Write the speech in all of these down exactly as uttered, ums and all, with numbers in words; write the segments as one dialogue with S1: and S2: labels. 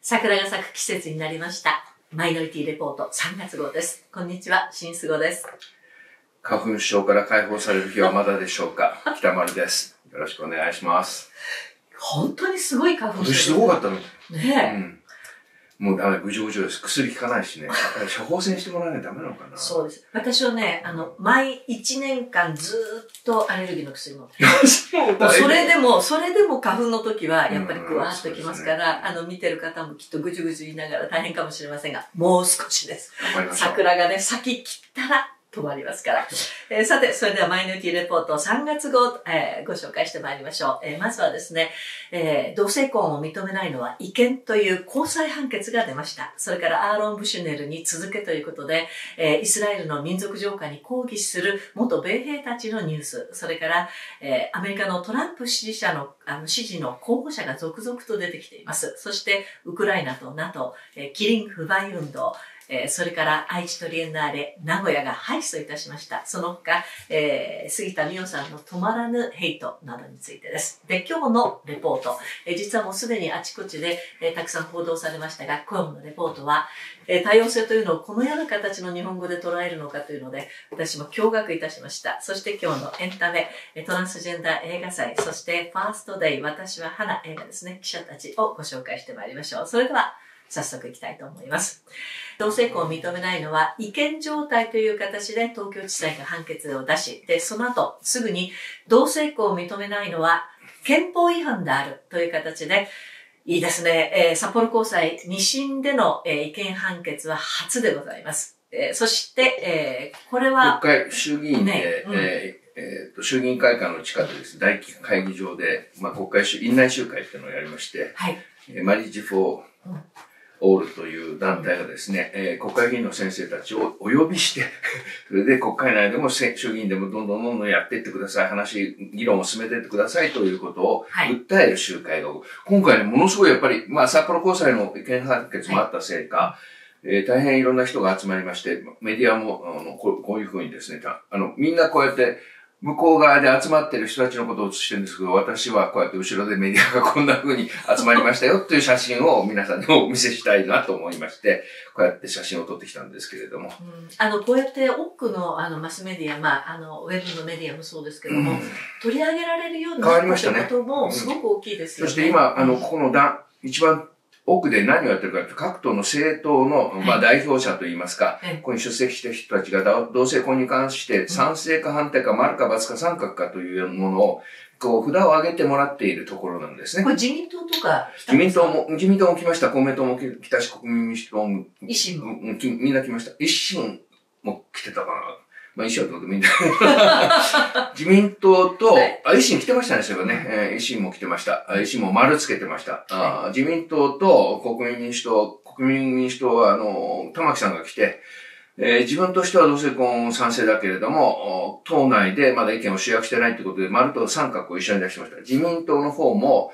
S1: 桜が咲く季節になりました。マイノリティレポートさんがつ号です。こんにちは、新須郷です。
S2: 花粉症から解放される日はまだでしょうか。北丸です。よろしくお願いします。
S1: 本当にすごい花粉症。
S2: すごかったの。
S1: ねえ。
S2: うんもうダメ、ぐじょぐじょです。薬効かないしね。処方箋してもらわないとダメなのかな。
S1: そうです。私はね、あの、毎いちねんかんずーっとアレルギーの薬飲んでる。それでも、それでも花粉の時は、やっぱりぐわーっときますから、ね、あの、見てる方もきっとぐじゅぐじゅ言いながら大変かもしれませんが、もう少しです。桜がね、咲き切ったら、止まりますから。えー、さて、それではマイノリティレポートさんがつ号、えー、ご紹介してまいりましょう。えー、まずはですね、えー、同性婚を認めないのは違憲という高裁判決が出ました。それからアーロン・ブシュネルに続けということで、えー、イスラエルの民族浄化に抗議する元米兵たちのニュース、それから、えー、アメリカのトランプ支持者の、あの支持の候補者が続々と出てきています。そして、ウクライナと ナトー、えー、キリン不買運動、えー、それから愛知トリエンナーレ名古屋が敗訴いたしました。その他、えー、杉田水脈さんの止まらぬヘイトなどについてです。で、今日のレポート、えー、実はもうすでにあちこちで、えー、たくさん報道されましたが、今日のレポートは、えー、多様性というのをこのような形の日本語で捉えるのかというので、私も驚愕いたしました。そして今日のエンタメ、トランスジェンダー映画祭、そしてファーストデイ、私は花映画ですね、記者たちをご紹介してまいりましょう。それでは、早速いきたいと思います。同性婚を認めないのは違憲状態という形で東京地裁が判決を出し、で、その後すぐに同性婚を認めないのは憲法違反であるという形で、いいですね、えー、札幌高裁二審での、えー、違憲判決は初でございます。えー、そして、えー、これは
S2: 国会、衆議院で、ねうん、えーえー、と衆議院会館の地下でです、ね、大会議場で、まあ、国会院内集会っていうのをやりまして、はいえー、マリッジ・フォー、うんオールという団体がですね、えー、国会議員の先生たちをお呼びして、それで国会内でも衆議院でもどんどんどんどんやっていってください、話、議論を進めていってくださいということを訴える集会が、はい、今回ね、ものすごいやっぱり、まあ札幌高裁の違憲判決もあったせいか、はいえー、大変いろんな人が集まりまして、メディアもあのこう、こういうふうにですね、あの、みんなこうやって、向こう側で集まってる人たちのことを映してるんですけど、私はこうやって後ろでメディアがこんな風に集まりましたよという写真を皆さんにお見せしたいなと思いまして、こうやって写真を撮ってきたんですけれども。
S1: うん、あの、こうやって多くのあのマスメディア、まあ、あの、ウェブのメディアもそうですけども、うん、取り上げられるようになったということもすごく大きいですよね。
S2: そして今、あの、ここの段、一番奥で何をやってるかというと、各党の政党の、まあ、代表者といいますか、はい、ここに出席した人たちが同性婚に関して賛成か反対か丸か×か三角かというものを、こう、札を上げてもらっているところなんですね。
S1: これ自民党とか
S2: 自民党も、自民党も来ました。公明党も来たし、国民民主党も。
S1: 維新も。
S2: みんな来ました。維新も来てたかな。まあ、維新はどうでもいいんだ自民党と、はい、あ、維新来てましたね、そういえばね。えー、維新も来てました。維新も丸つけてました。はい、あ自民党と国民民主党、国民民主党は、あの、玉木さんが来て、えー、自分としては同性婚賛成だけれども、党内でまだ意見を集約してないということで、丸と三角を一緒に出してました。自民党の方も、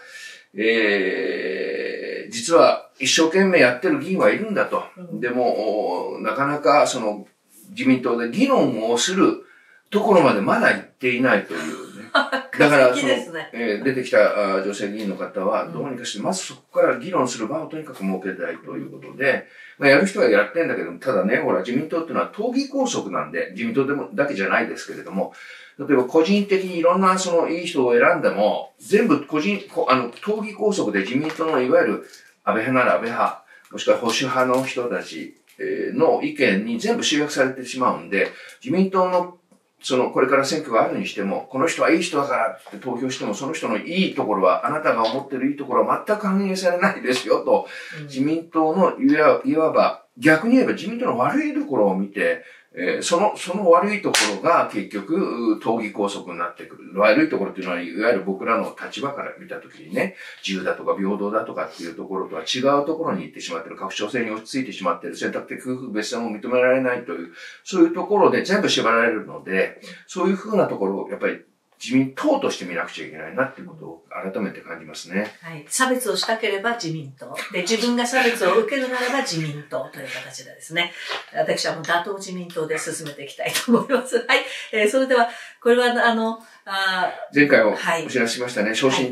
S2: えー、実は一生懸命やってる議員はいるんだと。うん、でも、なかなかその、自民党で議論をするところまでまだ行っていないというね。だから、その、えー、出てきた女性議員の方は、どうにかして、まずそこから議論する場をとにかく設けたいということで、まあ、やる人はやってんだけども、ただね、ほら、自民党っていうのは党議拘束なんで、自民党でも、だけじゃないですけれども、例えば個人的にいろんなそのいい人を選んでも、全部個人、あの、党議拘束で自民党のいわゆる安倍派なら安倍派、もしくは保守派の人たち、の意見に全部集約されてしまうんで、自民党の、その、これから選挙があるにしても、この人はいい人だからって投票しても、その人のいいところは、あなたが思ってるいいところは全く反映されないですよと、うん、自民党のいわ、いわば、逆に言えば自民党の悪いところを見て、えー、その、その悪いところが結局、党議拘束になってくる。悪いところっていうのは、いわゆる僕らの立場から見たときにね、自由だとか平等だとかっていうところとは違うところに行ってしまっている。拡張性に落ち着いてしまっている。選択的夫婦別姓も認められないという、そういうところで全部縛られるので、そういうふうなところを、やっぱり、自民党として見なくちゃいけないなっていうことを改めて感じますね。
S1: はい。差別をしたければ自民党。で、自分が差別を受けるならば自民党という形でですね。私はもう打倒自民党で進めていきたいと思います。はい。えー、それでは、これは、あの、あ
S2: 前回をお知らせしましたね。昇進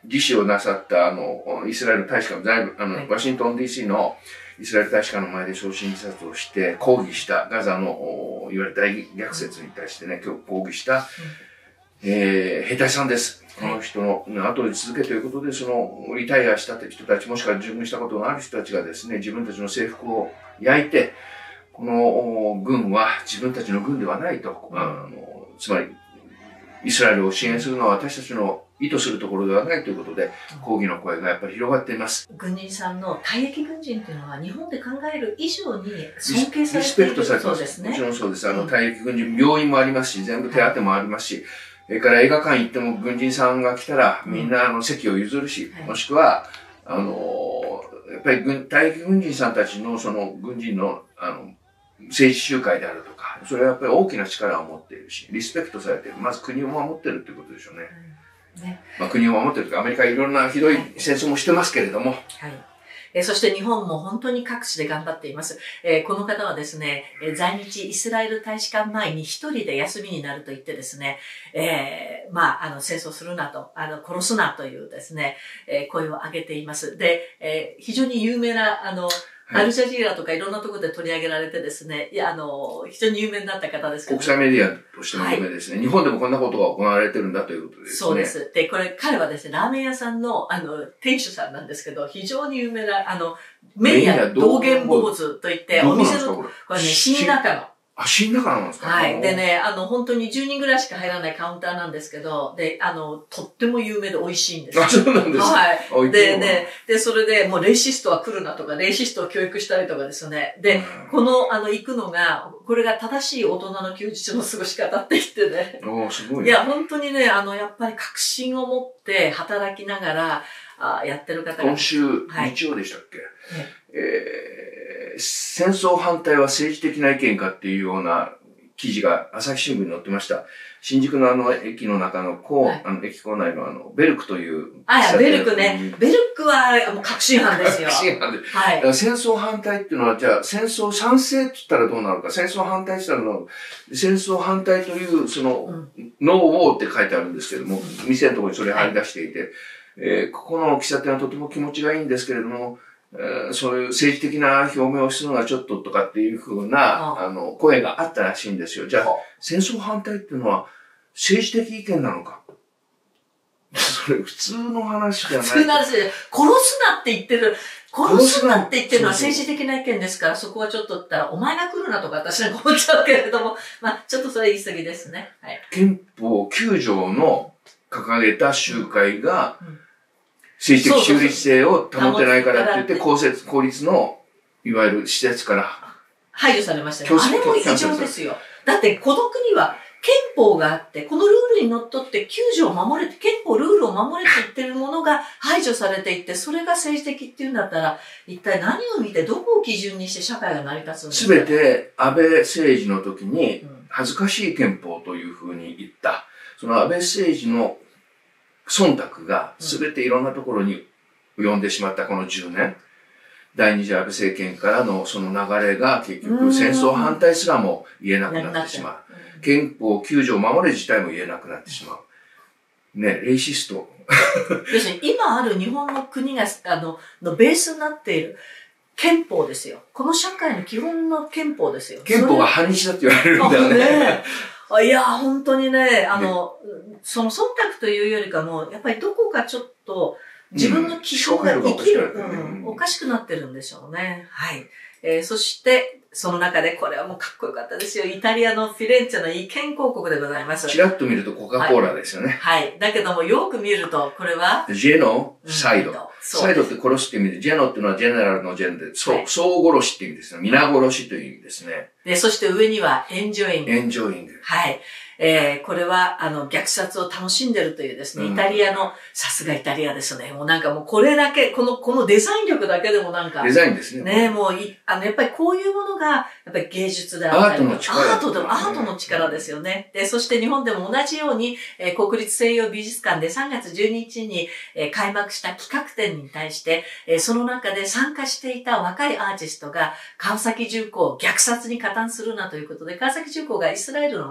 S2: 自死をなさった、あの、イスラエル大使館、在あの、はい、ワシントン ディーシー のイスラエル大使館の前で焼身自殺をして抗議したガザのいわゆる大虐殺に対してね、今日抗議した、うん、えー、兵隊さんです。この人の後で続けということで、そのリタイアした人たち、もしくは従軍したことのある人たちがですね、自分たちの制服を焼いて、この軍は自分たちの軍ではないと、あのつまりイスラエルを支援するのは私たちの意図するところではないということで、抗議の声がやっぱり広がっています。
S1: 軍人さんの退役軍人というのは日本で考える以上に尊敬されている。
S2: リスペクトされてます。
S1: そうですね。
S2: もちろんそうです。あの、退役軍人、病院もありますし、全部手当もありますし、それから映画館行っても軍人さんが来たらみんなあの席を譲るし、もしくは、あの、やっぱり軍、退役軍人さんたちのその軍人の、あの、政治集会であるとか、それはやっぱり大きな力を持っているし、リスペクトされている。まず国を守っているということでしょうね。うんね、まあ国を守っているというか、アメリカいろんなひどい戦争もしてますけれども。はい。
S1: えー、そして日本も本当に各地で頑張っています。えー、この方はですね、えー、在日イスラエル大使館前に一人で休みになると言ってですね、えー、まあ、あの、戦争するなと、あの、殺すなというですね、えー、声を上げています。で、えー、非常に有名な、あの、アルジャジーラとかいろんなところで取り上げられてですね、いや、あの、非常に有名になった方ですけど、
S2: 国際メディアとしても有名ですね、はい。日本でもこんなことが行われてるんだということですね。
S1: そうです。で、これ、彼はですね、ラーメン屋さんの、あの、店主さんなんですけど、非常に有名な、あの、メイヤ道元坊主といって、お店の、これね、新中野。
S2: あ、新中野なんですか？
S1: はい。でね、あの、本当にじゅうにんぐらいしか入らないカウンターなんですけど、で、あの、とっても有名で美味しいんです。
S2: あ、そうなんですか？
S1: はい。で、ね、で、それで、もうレイシストは来るなとか、レイシストを教育したりとかですね。で、この、あの、行くのが、これが正しい大人の休日の過ごし方って言ってね。
S2: おすごい、
S1: ね。いや、本当にね、あの、やっぱり確信を持って働きながら、あやってる方が。
S2: 今週、日曜でしたっけ？はい、えー、戦争反対は政治的な意見かっていうような記事が朝日新聞に載ってました。新宿のあの駅の中のこう、はい、あの駅構内のあのベルクという。
S1: あ、いや、ベルクね。ベルクはもう確信犯ですよ。
S2: 確信犯で。
S1: はい。
S2: だから戦争反対っていうのは、じゃあ戦争賛成って言ったらどうなるか。戦争反対って言ったらどうなるか。戦争反対という、その、うん、ノーウォーって書いてあるんですけども、うん、店のところにそれ貼り出していて、はい、えー、ここの喫茶店はとても気持ちがいいんですけれども、えー、そういう政治的な表明をするのはちょっととかっていうふうな、あ, あの、声があったらしいんですよ。じゃあ、戦争反対っていうのは政治的意見なのか？それ普通の話じゃない。
S1: 普通の話で、殺すなって言ってる、殺すなって言ってるのは政治的な意見ですから、そこはちょっと言ったら、お前が来るなとか私なんか思っちゃうけれども、まあ、ちょっとそれ言い過ぎですね。はい。
S2: 憲法きゅう条の掲げた集会が、うんうん、政治的中立性を保てないからって言って、公設、公立の、いわゆる施設から。
S1: 排除されましたね。あれも異常ですよ。だって、この国は憲法があって、このルールにのっとってきゅう条を守れて、憲法ルールを守れて言ってるものが排除されていって、それが政治的っていうんだったら、一体何を見て、どこを基準にして社会が成り立つんですか？
S2: すべて安倍政治の時に、恥ずかしい憲法というふうに言った。その安倍政治の忖度が全ていろんなところに及んでしまったこのじゅうねん。第二次安倍政権からのその流れが結局戦争反対すらも言えなくなってしまう。憲法きゅう条を守れ自体も言えなくなってしまう。ね、レイシスト。
S1: 要するに今ある日本の国が、あの、のベースになっている憲法ですよ。この社会の基本の憲法ですよ。
S2: 憲法が反日だって言われるんだよね。
S1: いや、本当にね、あの、ね、その忖度というよりかも、やっぱりどこかちょっと自分の基準が生きる、うん、おかしくなってるんでしょうね。はい。えー、そして、その中で、これはもうかっこよかったですよ。イタリアのフィレンツェの意見広告でございます。
S2: ちらっと見るとコカ・コーラですよね。
S1: はい。はい、だけども、よく見ると、これは
S2: ジェノ、サイド。うん、サイドって殺すって意味で、ジェノっていうのはジェネラルのジェンで、そう、はい、総殺しって意味ですね。皆殺しという意味ですね。
S1: で、そして上には、エンジョイング。
S2: エンジョイング。
S1: はい。えー、これは、あの、虐殺を楽しんでるというですね、イタリアの、さすがイタリアですね。もうなんかもうこれだけ、この、このデザイン力だけでもなんか。
S2: デザインですね。
S1: ね、もうい、あの、やっぱりこういうものが、やっぱり芸術であったり。アートの力。アートでも、アートの力ですよね。で、そして日本でも同じように、えー、国立西洋美術館でさんがつじゅうににちに、えー、開幕した企画展に対して、えー、その中で参加していた若いアーティストが、川崎重工を虐殺に加担するなということで、川崎重工がイスラエルのね、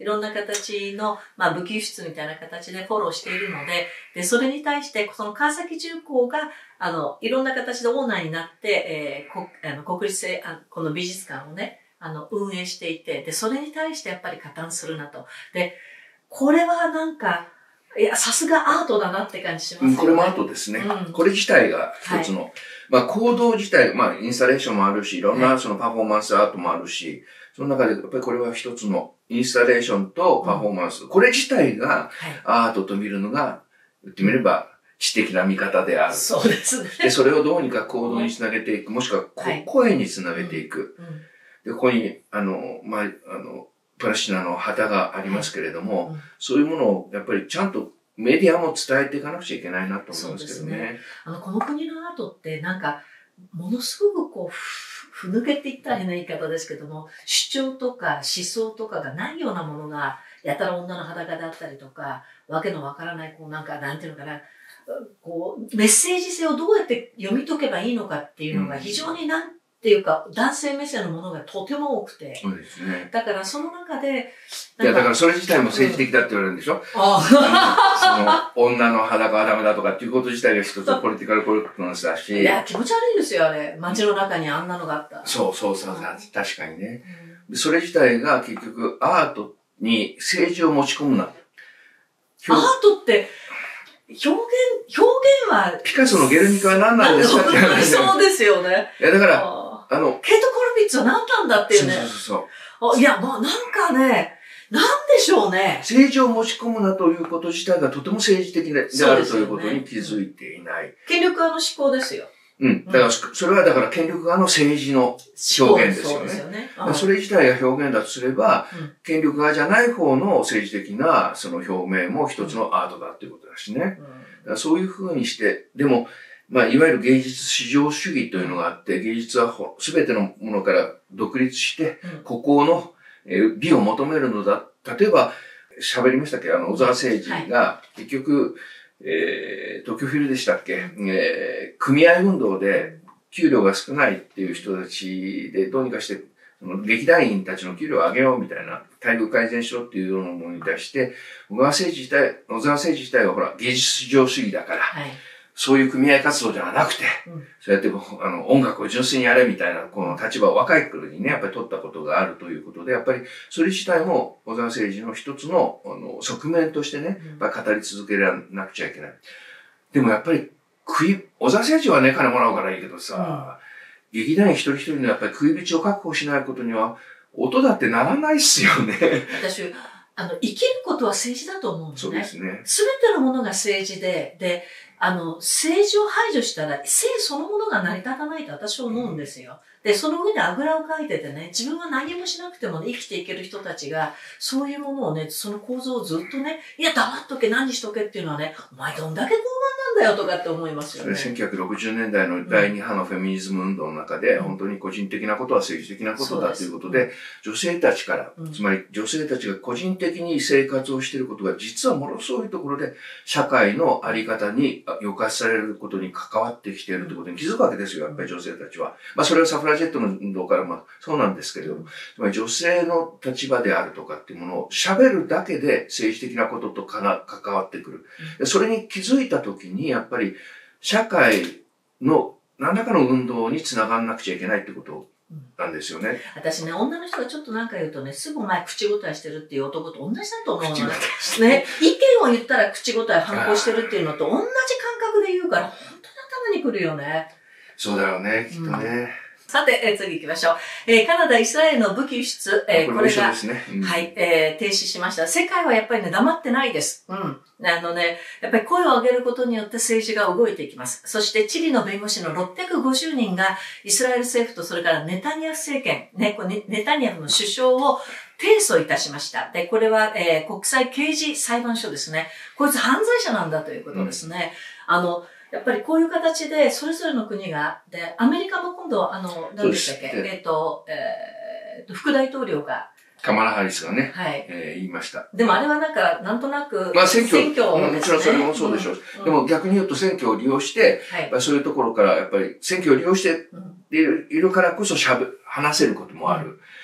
S1: いろんな形の、まあ、武器輸出みたいな形でフォローしているので、で、それに対して、その川崎重工が、あの、いろんな形でオーナーになって、えー、こあの国立製、あこの美術館をね、あの、運営していて、で、それに対してやっぱり加担するなと。で、これはなんか、いや、さすがアートだなって感じしますね。
S2: これもアートですね。うん、これ自体が一つの、はい、まあ行動自体、まあインスタレーションもあるし、いろんなそのパフォーマンスアートもあるし、その中でやっぱりこれは一つのインスタレーションとパフォーマンス。うん、これ自体がアートと見るのが、言ってみれば知的な見方である。
S1: そうですね。
S2: で、それをどうにか行動につなげていく、もしくは、はい、声につなげていく。うんうん、で、ここに、あの、まあ、あの、パレスチナの旗がありますけれども、うん、そういうものをやっぱりちゃんとメディアも伝えていかなくちゃいけないなと思いますけどね。そうですね。
S1: あの、この国のアートってなんか、ものすごくこう、ふ、ふぬけって言ったら変な言い方ですけども、主張とか思想とかがないようなものが、やたら女の裸だったりとか、わけのわからない、こうなんか、なんていうのかな、こう、メッセージ性をどうやって読み解けばいいのかっていうのが非常になん、うんっていうか、男性目線のものがとても多くて。
S2: そうですね。
S1: だからその中で、
S2: いや、だからそれ自体も政治的だって言われるんでしょ、うん、あその、女の裸はダメだとかっていうこと自体が一つポリティカルコレクトネスだし。
S1: いや、気持ち悪いですよ、あれ。街の中にあんなのがあったら。
S2: そうそうそう、うん、確かにね、うん。それ自体が結局アートに政治を持ち込むな。
S1: アートって、表現、表現は。
S2: ピカソのゲルニカは何なんですかって話。
S1: そうですよね。
S2: いや、だから、あの、
S1: ケイト・コルビッツは何なんだっていうね。
S2: そうそうそう。
S1: いや、まあなんかね、なんでしょうね。
S2: 政治を持ち込むなということ自体がとても政治的であるということに気づいていない。
S1: 権力側の思考ですよ。
S2: うん。だから、それはだから権力側の政治の表現ですよね。そうですよね。それ自体が表現だとすれば、うん、権力側じゃない方の政治的なその表明も一つのアートだっていうことだしね。うん、だからそういうふうにして、でも、まあ、いわゆる芸術至上主義というのがあって、芸術はすべてのものから独立して、孤高の美を求めるのだ。例えば、喋りましたっけあの、小沢誠二が、結局、えー、東京フィルでしたっけ、えー、組合運動で給料が少ないっていう人たちでどうにかして、その劇団員たちの給料を上げようみたいな、待遇改善しろっていうようなものに対して、小沢誠二自体、小沢誠二自体はほら、芸術至上主義だから、はい、そういう組合活動じゃなくて、うん、そうやってあの音楽を純粋にやれみたいな、この立場を若い頃にね、やっぱり取ったことがあるということで、やっぱりそれ自体も小沢誠二の一つのあの側面としてね、やっぱり語り続けなくちゃいけない。でもやっぱり食い、小沢誠二はね、金もらうからいいけどさ、うん、劇団員一人一人のやっぱり食い道を確保しないことには、音だってならないっすよね。
S1: 私、あの、生きることは政治だと思うんですね。
S2: そうですね。
S1: すべてのものが政治で、で、あの、政治を排除したら、政そのものが成り立たないと私は思うんですよ。で、その上であぐらをかいててね、自分は何もしなくても、ね、生きていける人たちが、そういうものをね、その構造をずっとね、いや、黙っとけ、何しとけっていうのはね、お前どんだけ傲慢なんだよとかって思いますよね。
S2: それせんきゅうひゃくろくじゅうねんだいのだいに波のフェミニズム運動の中で、うん、本当に個人的なことは政治的なことだということで、女性たちから、うん、つまり女性たちが個人的に生活をしていることが、実はものすごいところで、社会のあり方に抑圧されることに関わってきているということに気づくわけですよ、やっぱり女性たちは。まあ、それはサフラジェットの運動からまあ、そうなんですけれども、つまり女性の立場であるとかっていうものを喋るだけで政治的なこととかな関わってくる。うん、それに気づいたときに、やっぱり社会の何らかの運動につながんなくちゃいけないってことなんですよね。
S1: 私ね、女の人がちょっとなんか言うとね、すぐお前口答えしてるっていう男と同じだと思うのね。ね、意見を言ったら口答え反抗してるっていうのと同じ感覚で言うから、本当に頭にくるよね。
S2: そうだよね、きっとね。うん
S1: さて、えー、次行きましょう。えー、カナダ、イスラエルの武器輸出、えー、これが、
S2: ねうん、
S1: はい、えー、停止しました。世界はやっぱりね、黙ってないです。うん。あのね、やっぱり声を上げることによって政治が動いていきます。そして、チリの弁護士のろっぴゃくごじゅうにんが、イスラエル政府とそれからネタニヤフ政権、ね、ネタニヤフの首相を提訴いたしました。で、これは、えー、国際刑事裁判所ですね。こいつ犯罪者なんだということですね。うん、あの、やっぱりこういう形で、それぞれの国が、で、アメリカも今度、あの、何でしたっけ、えっと、えー、副大統領が、
S2: カマラ・ハリスがね、
S1: はい、
S2: えー、言いました。
S1: でもあれはなんか、なんとなく、
S2: まあ選挙、
S1: 選挙
S2: もちろんそれもそうでしょう。うん、でも逆に言うと選挙を利用して、はい、そういうところからやっぱり選挙を利用しているからこそしゃべ、話せることもある。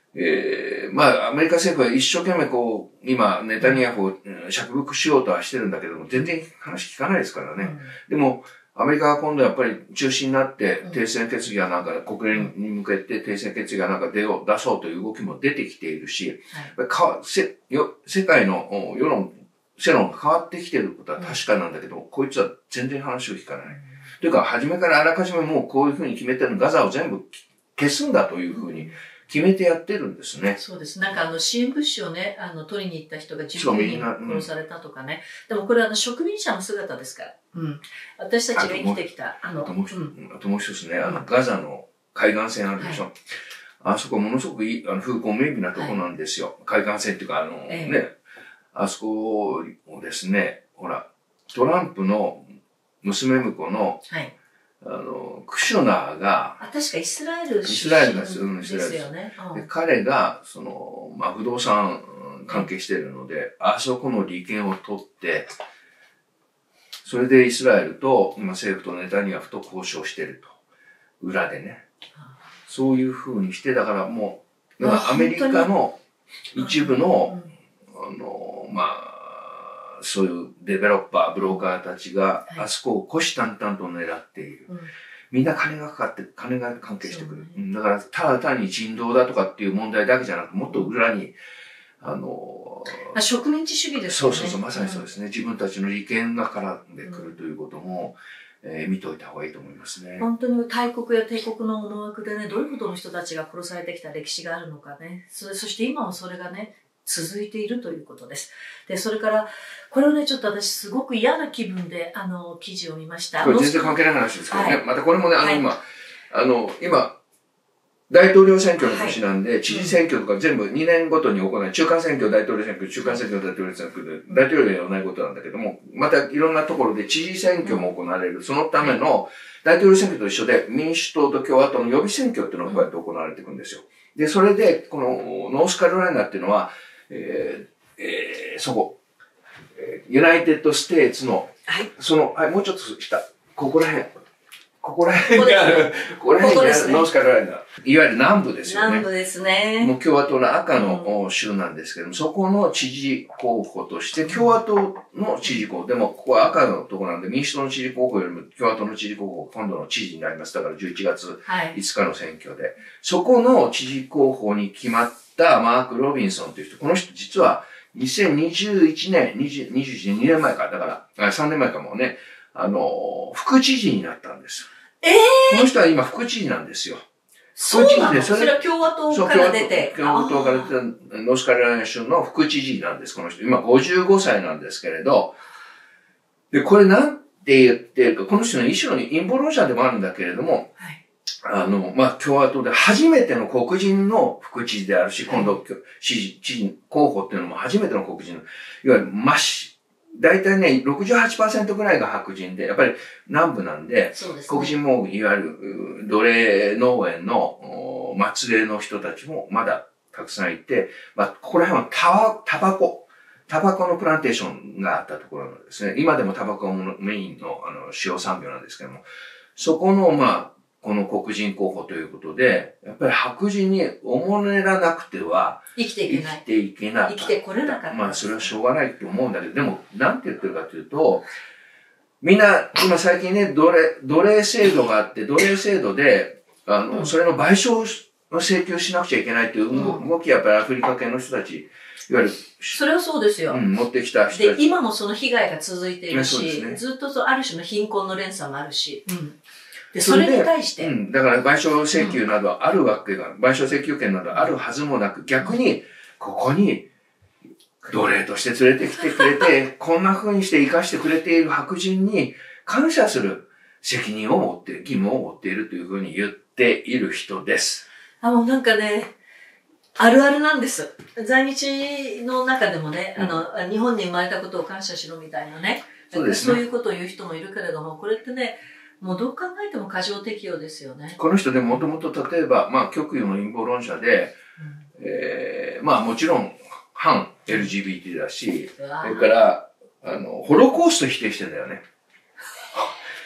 S2: えー、まあ、アメリカ政府は一生懸命こう、今、ネタニヤフを釈伏しようとはしてるんだけども、全然話聞かないですからね。うん、でも、アメリカは今度やっぱり中心になって、停戦決議はなんか、国連に向けて停戦決議はなんか出よう、出そうという動きも出てきているし、はい、かせよ世界の世論、世論が変わってきていることは確かなんだけど、うん、こいつは全然話を聞かない。うん、というか、初めからあらかじめもうこういうふうに決めてるガザを全部消すんだというふうに決めてやってるんですね。
S1: そうです。なんかあの支援物資をね、あの取りに行った人がじゅうきゅうにん殺されたとかね。うん、でもこれはあの植民者の姿ですから。うん。私たちが生きてきた。あの、
S2: あともう一つ、うん、あともう一つね、あの、ガザの海岸線あるでしょ。はい、あそこものすごくいい、あの、風光明媚なとこなんですよ。はい、海岸線っていうか、あの、ええ、ね、あそこをですね、ほら、トランプの娘婿の、はい、あの、クシュナーが、
S1: あ、確かイスラエル
S2: イスラエルがするんですよね。で、彼が、その、まあ、不動産関係しているので、あそこの利権を取って、それでイスラエルと、今政府とネタニヤフと交渉していると。裏でね。そういう風にして、だからもう、だからアメリカの一部の、あの、まあ、そういうデベロッパー、ブローカーたちが、あそこを虎視眈々と狙っている。はい、みんな金がかかって、金が関係してくる。ね、だから、ただ単に人道だとかっていう問題だけじゃなく、もっと裏に、あの、
S1: 植民地主義ですよね。
S2: そうそうそう、まさにそうですね。うん、自分たちの利権が絡んでくるということも、うん、えー、見ておいた方がいいと思いますね。
S1: 本当に大国や帝国の思惑でね、どういうことの人たちが殺されてきた歴史があるのかね。そ, そして今もそれがね、続いているということです。で、それから、これをね、ちょっと私すごく嫌な気分で、あの、記事を見ました。
S2: これ全然関係ない話ですけどね。はい、またこれもね、あの、今、はい、あの、今、大統領選挙の年なんで、はい、知事選挙とか全部にねんごとに行う、中間選挙、大統領選挙、中間選挙、大統領選挙で、大統領ではないことなんだけども、またいろんなところで知事選挙も行われる。そのための、大統領選挙と一緒で、民主党と共和党の予備選挙っていうのがこうやって行われていくんですよ。で、それで、この、ノースカロライナっていうのは、えーえー、そこ、ユナイテッド・ステーツの、はい、その、はい、もうちょっと下、ここら辺、ここら辺にある、ここら辺にあるノースカロライナ、いわゆる南部ですよね。
S1: 南部ですね。
S2: もう共和党の赤の州なんですけども、うん、そこの知事候補として、共和党の知事候補、でもここは赤のところなんで、民主党の知事候補よりも共和党の知事候補、今度の知事になります。だからじゅういちがついつかの選挙で。はい、そこの知事候補に決まったマーク・ロビンソンという人、この人実はにせんにじゅういちねん、にじゅういちねん、にねんまえか、だから、さんねんまえかもね、あの、副知事になったんです。
S1: ええー、
S2: この人は今副知事なんですよ。
S1: そうなの？それは共和党から出て。
S2: 共和党から出て、ノースカロライナ州の副知事なんです、この人。今ごじゅうごさいなんですけれど。で、これなんて言ってるか、この人の一種の陰謀論者でもあるんだけれども、はい、あの、まあ、共和党で初めての黒人の副知事であるし、今度、知事、知事候補っていうのも初めての黒人の、いわゆる真っ大体ね、ろくじゅうはちパーセント ぐらいが白人で、やっぱり南部なんで、そうですね、黒人もいわゆる奴隷農園の末裔の人たちもまだたくさんいて、まあ、ここら辺はタバ、タバコ、タバコのプランテーションがあったところなんですね。今でもタバコがメインの、あの、主要産業なんですけども、そこの、まあ、この黒人候補ということで、やっぱり白人におもねらなくては、
S1: 生きていけない。
S2: 生きていけない。
S1: 生きてこれなかった。
S2: まあ、それはしょうがないって思うんだけど、でも、なんて言ってるかというと、みんな、今最近ね、奴隷、奴隷制度があって、奴隷制度で、あの、うん、それの賠償の請求しなくちゃいけないっていう動き、やっぱりアフリカ系の人たち、いわゆる、
S1: それはそうですよ。
S2: うん、持ってきた人たち。
S1: で、今もその被害が続いているし、ね、ずっとそうある種の貧困の連鎖もあるし、うんで、それに対して。
S2: うん。だから賠償請求などあるわけが、うん、賠償請求権などあるはずもなく、逆に、ここに、奴隷として連れてきてくれて、こんな風にして生かしてくれている白人に感謝する責任を持っている、義務を持っているという風に言っている人です。
S1: あ、もうなんかね、あるあるなんです。在日の中でもね、うん、あの、日本に生まれたことを感謝しろみたいなね。そうですね。そういうことを言う人もいるけれども、これってね、もうどう考えても過剰適用ですよね。
S2: この人でもともと例えば、まあ、極右の陰謀論者で、うん、えー、まあもちろん反 エルジービーティー だし、それから、あの、ホロコースト否定してんだよね。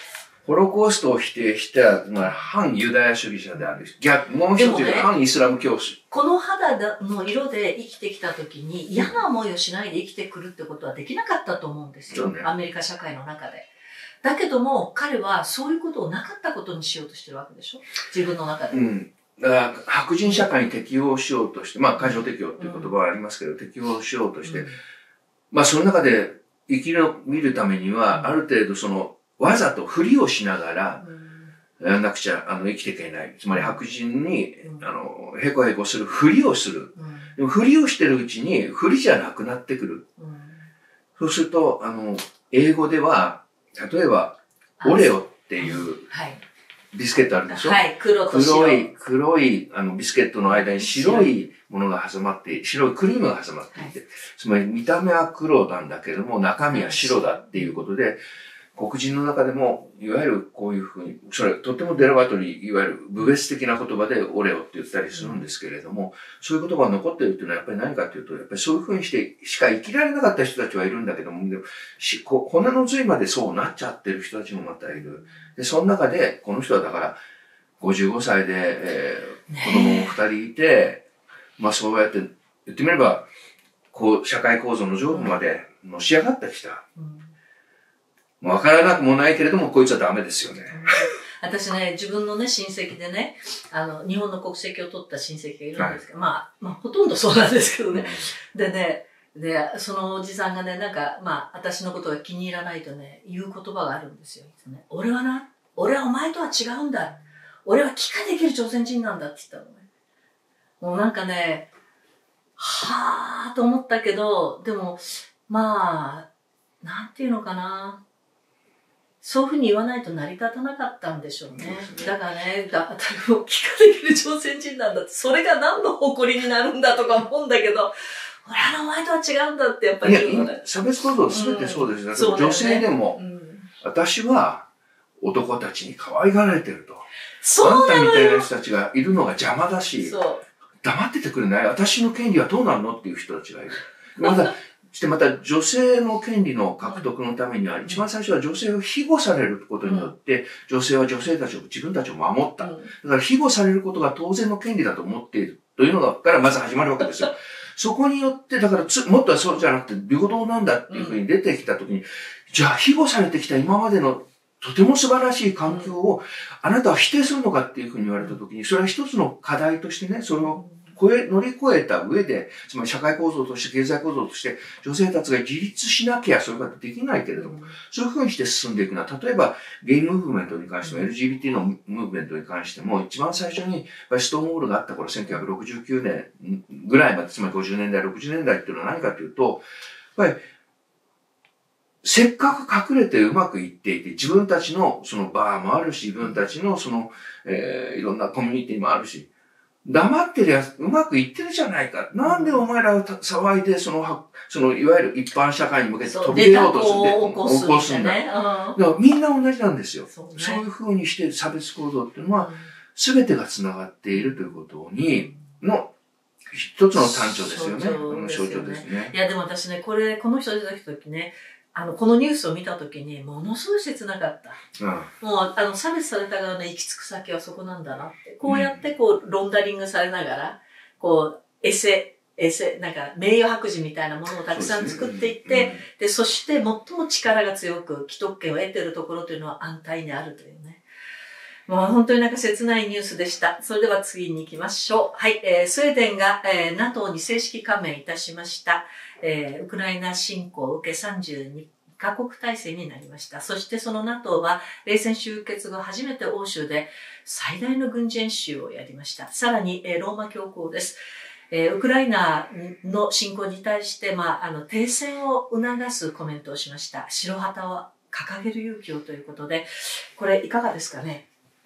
S2: ホロコーストを否定した、まあ、反ユダヤ主義者である。逆、もう一つ言うと、反イスラム教師。
S1: この肌の色で生きてきた時に嫌な思いをしないで生きてくるってことはできなかったと思うんですよ。ね、アメリカ社会の中で。だけども、彼はそういうことをなかったことにしようとしてるわけでしょ、自分の中で。
S2: うん。だから白人社会に適応しようとして、まあ、過剰適応っていう言葉はありますけど、うん、適応しようとして、うん、まあ、その中で生きる、見るためには、うん、ある程度その、わざとふりをしながら、やんなくちゃ、あの、生きていけない。つまり白人に、あの、へこへこするふりをする。でも、ふりをしてるうちに、ふりじゃなくなってくる。そうすると、あの、英語では、例えば、オレオっていう、ビスケットあるでしょ、
S1: はい、黒と白。
S2: 黒い、黒い、あの、ビスケットの間に白いものが挟まって、白いクリームが挟まっていて、はい、つまり見た目は黒なんだけども、中身は白だっていうことで、黒人の中でも、いわゆるこういうふうに、それ、とってもデラバトリー、いわゆる部別的な言葉でオレオって言ったりするんですけれども、うん、そういう言葉が残っているっていうのはやっぱり何かというと、やっぱりそういうふうにしてしか生きられなかった人たちはいるんだけども、でもし骨の髄までそうなっちゃってる人たちもまたいる。で、その中で、この人はだから、ごじゅうごさいで、えー、子供もふたりいて、まあそうやって言ってみれば、こう、社会構造の上部までのし上がってきた。うんうん、わからなくもないけれども、こいつはダメですよね。
S1: うん、私ね、自分のね、親戚でね、あの、日本の国籍を取った親戚がいるんですけど、はい、まあ、まあ、ほとんどそうなんですけどね。うん、でね、で、そのおじさんがね、なんか、まあ、私のことが気に入らないとね、言う言葉があるんですよ。ね、俺はな、俺はお前とは違うんだ。俺は帰化できる朝鮮人なんだって言ったのね。もうなんかね、はぁーと思ったけど、でも、まあ、なんていうのかな。そういうふうに言わないと成り立たなかったんでしょうね。うねだからね、だもう帰化できる朝鮮人なんだって、それが何の誇りになるんだとか思うんだけど、俺はお前とは違うんだってやっぱり言うのね。
S2: 差別構造すべてそうですね。うん、女性でも、うん、私は男たちに可愛がられてると。あんたみたいな人たちがいるのが邪魔だし、黙っててくれない私の権利はどうなるのっていう人たちがいる。また、してまた女性の権利の獲得のためには、一番最初は女性を庇護されることによって、女性は女性たちを、自分たちを守った。だから庇護されることが当然の権利だと思っているというのが、からまず始まるわけですよ。そこによって、だからつ、もっとはそうじゃなくて平等なんだっていうふうに出てきたときに、じゃあ庇護されてきた今までのとても素晴らしい環境を、あなたは否定するのかっていうふうに言われたときに、それは一つの課題としてね、それを超え、乗り越えた上で、つまり社会構造として、経済構造として、女性たちが自立しなきゃそれができないけれども、そういうふうにして進んでいくのは、例えば、ゲイムーブメントに関しても、エルジービーティー のムーブメントに関しても、一番最初に、ストーンウォールがあった頃、せんきゅうひゃくろくじゅうきゅうねんぐらいまで、つまりごじゅうねんだい、ろくじゅうねんだいっていうのは何かというと、やっぱり、せっかく隠れてうまくいっていて、自分たちのそのバーもあるし、自分たちのその、えー、いろんなコミュニティもあるし、黙ってりゃうまくいってるじゃないか。なんでお前らを騒いで、その、その、いわゆる一般社会に向けて飛び出ようとするんで、起こすんだ。起こすんだ。だからみんな同じなんですよ。そうね、そういう風にして差別構造っていうのは、すべてが繋がっているということに、の、一つの単調ですよね。象徴ですね。
S1: いや、でも私ね、これ、この人出てきた時ね、あの、このニュースを見たときに、ものすごい切なかった。うん、もう、あの、差別された側の行き着く先はそこなんだなって。こうやって、こう、ロンダリングされながら、こう、エセ、エセ、なんか、名誉白磁みたいなものをたくさん作っていって、で、ねうん、で、そして、最も力が強く、既得権を得ているところというのは安泰にあるというね。もう本当になんか切ないニュースでした。それでは次に行きましょう。はい、えー、スウェーデンが、えー、ナトー に正式加盟いたしました。えー、ウクライナ侵攻を受けさんじゅうにカ国体制になりました。そしてその ナトー は冷戦終結後初めて欧州で最大の軍事演習をやりました。さらに、えー、ローマ教皇です。えー、ウクライナの侵攻に対して、まあ、あの、停戦を促すコメントをしました。白旗を掲げる勇気をということで、これいかがですかね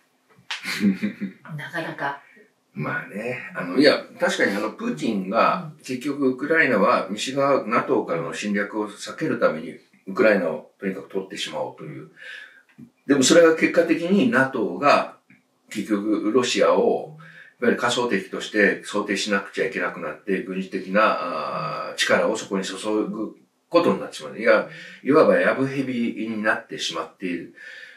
S1: なかなか。
S2: まあね。あの、いや、確かにあの、プーチンが、結局ウクライナは西側、ナトー からの侵略を避けるために、ウクライナをとにかく取ってしまおうという。でもそれが結果的に ナトー が、結局ロシアを、いわゆる仮想敵として想定しなくちゃいけなくなって、軍事的な力をそこに注ぐことになってしまう。いや、いわばやぶ蛇になってしまっている。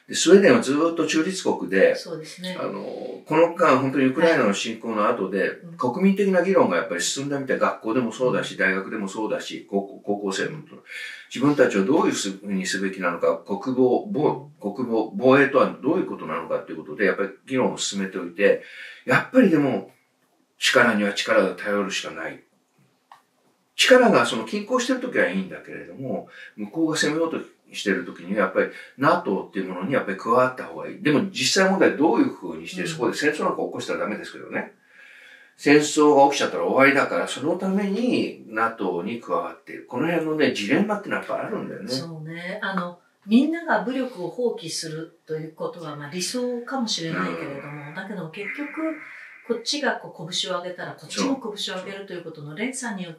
S2: でスウェーデンはずっと中立国で、
S1: そうですね。
S2: あの、この間、本当にウクライナの侵攻の後で、はい、国民的な議論がやっぱり進んだみたい。学校でもそうだし、大学でもそうだし、高校、高校生も。自分たちをどういうふうにすべきなのか、国防、防、国防、防衛とはどういうことなのかっていうことで、やっぱり議論を進めておいて、やっぱりでも、力には力で頼るしかない。力がその均衡してるときはいいんだけれども、向こうが攻めようとしてるときにはやっぱり NATO っていうものにやっぱり加わった方がいい。でも実際問題どういう風にしてそこで戦争なんか起こしたらダメですけどね。戦争が起きちゃったら終わりだから、そのために NATO に加わっている。この辺のね、ジレンマってのはやっぱあるんだよね。
S1: そうね。あの、みんなが武力を放棄するということはまあ理想かもしれないけれども、だけど結局、こっちがこう拳を上げたらこっちも拳を上げるということの連鎖によって、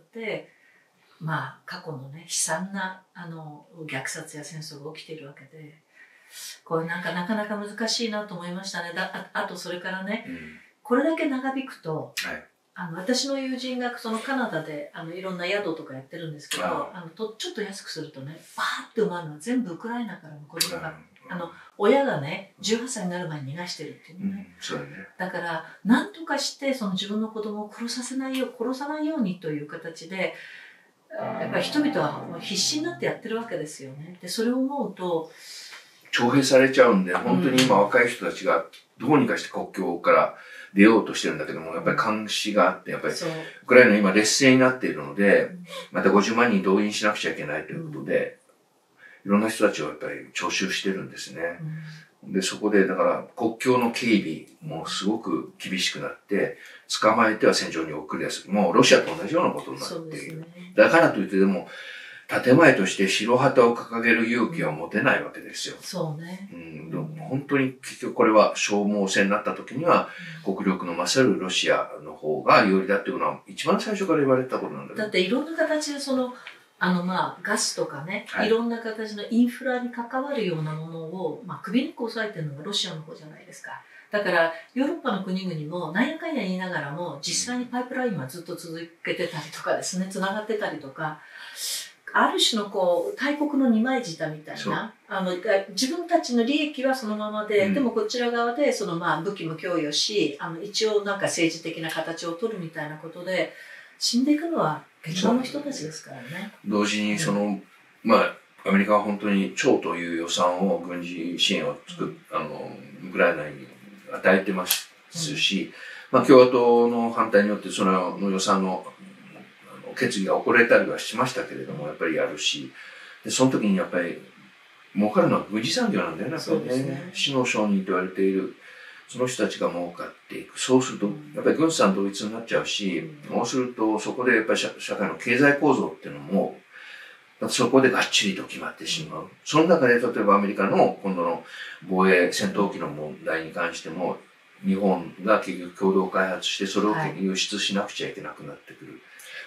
S1: まあ過去のね、悲惨なあの虐殺や戦争が起きているわけで、これなんかなかなか難しいなと思いましたね。だ あ, あとそれからね、うん、これだけ長引くと、はい、あの私の友人がそのカナダであのいろんな宿とかやってるんですけど、ああのとちょっと安くするとね、バーって埋まるのは全部ウクライナからの子供が。あの親がねじゅうはっさいになる前に逃がしてるっていうね、
S2: うん、そうだね。
S1: だから何とかしてその自分の子供を殺させないよう殺さないようにという形でやっぱり人々はもう必死になってやってるわけですよね。でそれを思うと
S2: 徴兵されちゃうんで、本当に今若い人たちがどうにかして国境から出ようとしてるんだけども、やっぱり監視があって、やっぱりウクライナ今劣勢になっているので、またごじゅうまんにん動員しなくちゃいけないということで、いろんな人たちをやっぱり徴収してるんですね。うん、で、そこで、だから国境の警備もすごく厳しくなって、捕まえては戦場に送り出す。もうロシアと同じようなことになっている。ね、だからといってでも、建前として白旗を掲げる勇気は持てないわけですよ。
S1: そうね。
S2: うん、でも本当に結局これは消耗戦になった時には、うん、国力の勝るロシアの方が有利だっていうのは一番最初から言われたことなんだけど。
S1: だっていろんな形でその、あのまあガスとかね、はい、いろんな形のインフラに関わるようなものを、まあ、首根っこ押さえてるのがロシアの方じゃないですか。だからヨーロッパの国々もなんやかんや言いながらも実際にパイプラインはずっと続けてたりとかですね、つながってたりとか、ある種のこう大国の二枚舌みたいな、あの自分たちの利益はそのままで、うん、でもこちら側でそのまあ武器も供与し、あの一応なんか政治的な形を取るみたいなことで死んでいくのは現場の人たちですからね。
S2: 同時にその、うん、まあアメリカは本当に超という予算を軍事支援を作っ、うん、あのウクライナに与えてますし、うん、まあ共和党の反対によってその予算の決議が遅れたりはしましたけれども、やっぱりやるし、でその時にやっぱり儲かるのは軍事産業なんだよね、やっぱりね。ね死の商人と言われているその人たちが儲かっていく。そうするとやっぱり軍産同一になっちゃうし、そうするとそこでやっぱり社会の経済構造っていうのもそこでがっちりと決まってしまう。その中で例えばアメリカの今度の防衛戦闘機の問題に関しても日本が結局共同開発してそれを輸出しなくちゃいけなくなってくる。はい、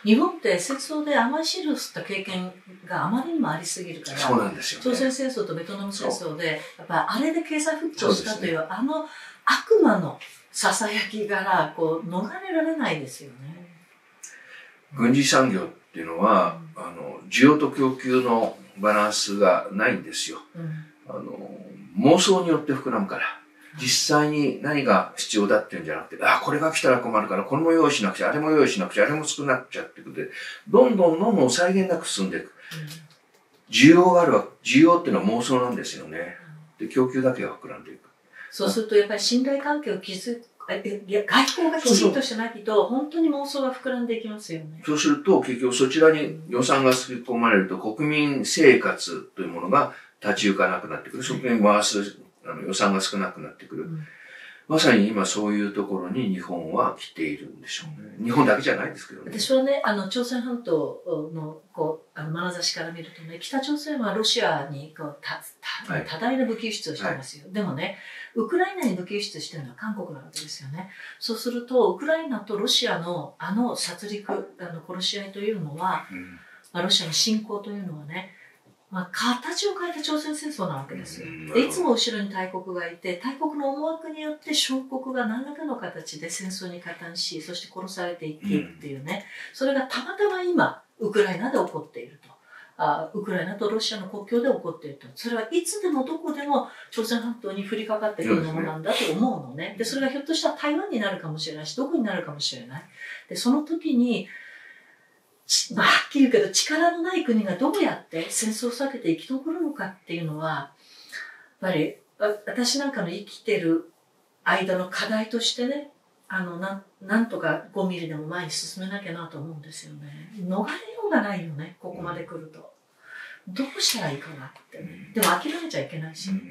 S1: 日本って戦争で甘い汁を吸った経験があまりにもありすぎるから、
S2: そうなんですよね、
S1: 朝鮮戦争とベトナム戦争で、やっぱあれで経済復興したという、ね、あの悪魔のささやきからこう逃れられないですよね。
S2: 軍事産業っていうのは、うん、あの需要と供給のバランスがないんですよ。うん、あの妄想によって膨らむから。実際に何が必要だっていうんじゃなくて、あ、これが来たら困るから、これも用意しなくちゃ、あれも用意しなくちゃ、あれも少なくちゃってことで、どんどんどんどん際限なく進んでいく。うん、需要があるわけ。需要っていうのは妄想なんですよね。で、供給だけが膨らんでいく。
S1: そうすると、やっぱり信頼関係を築く、いや、外交がきちんとしないと、本当に妄想が膨らんでいきますよね。
S2: そうすると、結局そちらに予算が吸い込まれると、国民生活というものが立ち行かなくなってくる。そこに回す。あの予算が少なくなってくる、うん、まさに今そういうところに日本は来ているんでしょうね。日本だけじゃないですけどね。
S1: 私はね、あの朝鮮半島のこうあの眼差しから見るとね、北朝鮮はロシアにこうたた多大な武器輸出をしてますよ、はい、でもね、ウクライナに武器輸出してるのは韓国なわけですよね。そうするとウクライナとロシアのあの殺戮、あの殺し合いというのは、うん、まあ、ロシアの侵攻というのはね、まあ、形を変えた朝鮮戦争なわけですよ。でいつも後ろに大国がいて、大国の思惑によって小国が何らかの形で戦争に加担し、そして殺されていくっていうね、それがたまたま今ウクライナで起こっていると。 あウクライナとロシアの国境で起こっていると。それはいつでもどこでも朝鮮半島に降りかかってくるものなんだと思うのね。で、それがひょっとしたら台湾になるかもしれないし、どこになるかもしれない。で、その時に、まあ、はっきり言うけど、力のない国がどうやって戦争を避けて生き残るのかっていうのは、やっぱり、私なんかの生きてる間の課題としてね、あの、な、なんとかごミリでも前に進めなきゃなと思うんですよね。逃れようがないよね、ここまで来ると。どうしたらいいかなってね。でも諦めちゃいけないし。うん、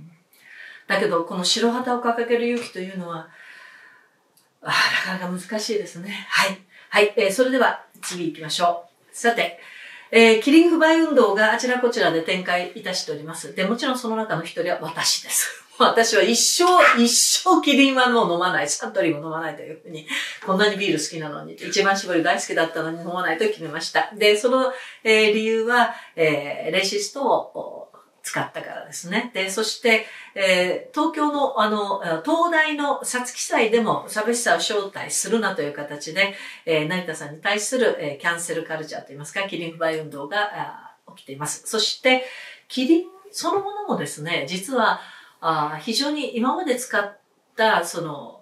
S1: だけど、この白旗を掲げる勇気というのは、ああ、なかなか難しいですね。はい。はい。えー、それでは次行きましょう。さて、えー、キリングバイ運動があちらこちらで展開いたしております。で、もちろんその中の一人は私です。私は一生、一生キリンはもう飲まない。サントリーも飲まないというふうに、こんなにビール好きなのに、一番搾り大好きだったのに飲まないと決めました。で、その、えー、理由は、えー、レシストを使ったからですね。で、そして、えー、東京の、あの、東大の皐月祭でも差別者を招待するなという形で、えー、成田さんに対する、えー、キャンセルカルチャーといいますか、キリン不買運動が起きています。そして、キリンそのものもですね、実は、あ非常に今まで使った、その、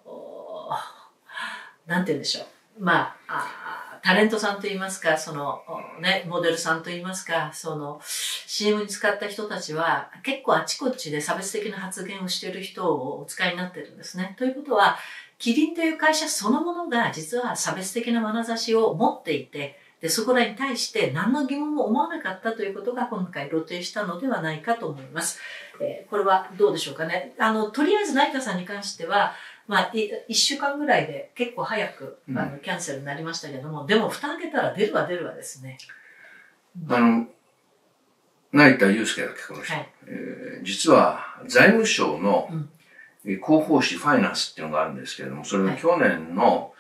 S1: なんて言うんでしょう。まあ、あタレントさんと言いますか、その、ね、モデルさんと言いますか、その、シーエム に使った人たちは、結構あちこちで差別的な発言をしている人をお使いになってるんですね。ということは、キリンという会社そのものが実は差別的な眼差しを持っていて、で、そこらに対して何の疑問も思わなかったということが今回露呈したのではないかと思います。えー、これはどうでしょうかね。あの、とりあえず成田さんに関しては、まあ、一週間ぐらいで結構早く、あの、キャンセルになりましたけども、うん、でも蓋開けたら出るわ出るわですね。
S2: あの、成田悠介だっけ、この人。はい、えー、実は財務省の広報誌ファイナンスっていうのがあるんですけれども、それが去年の、はい、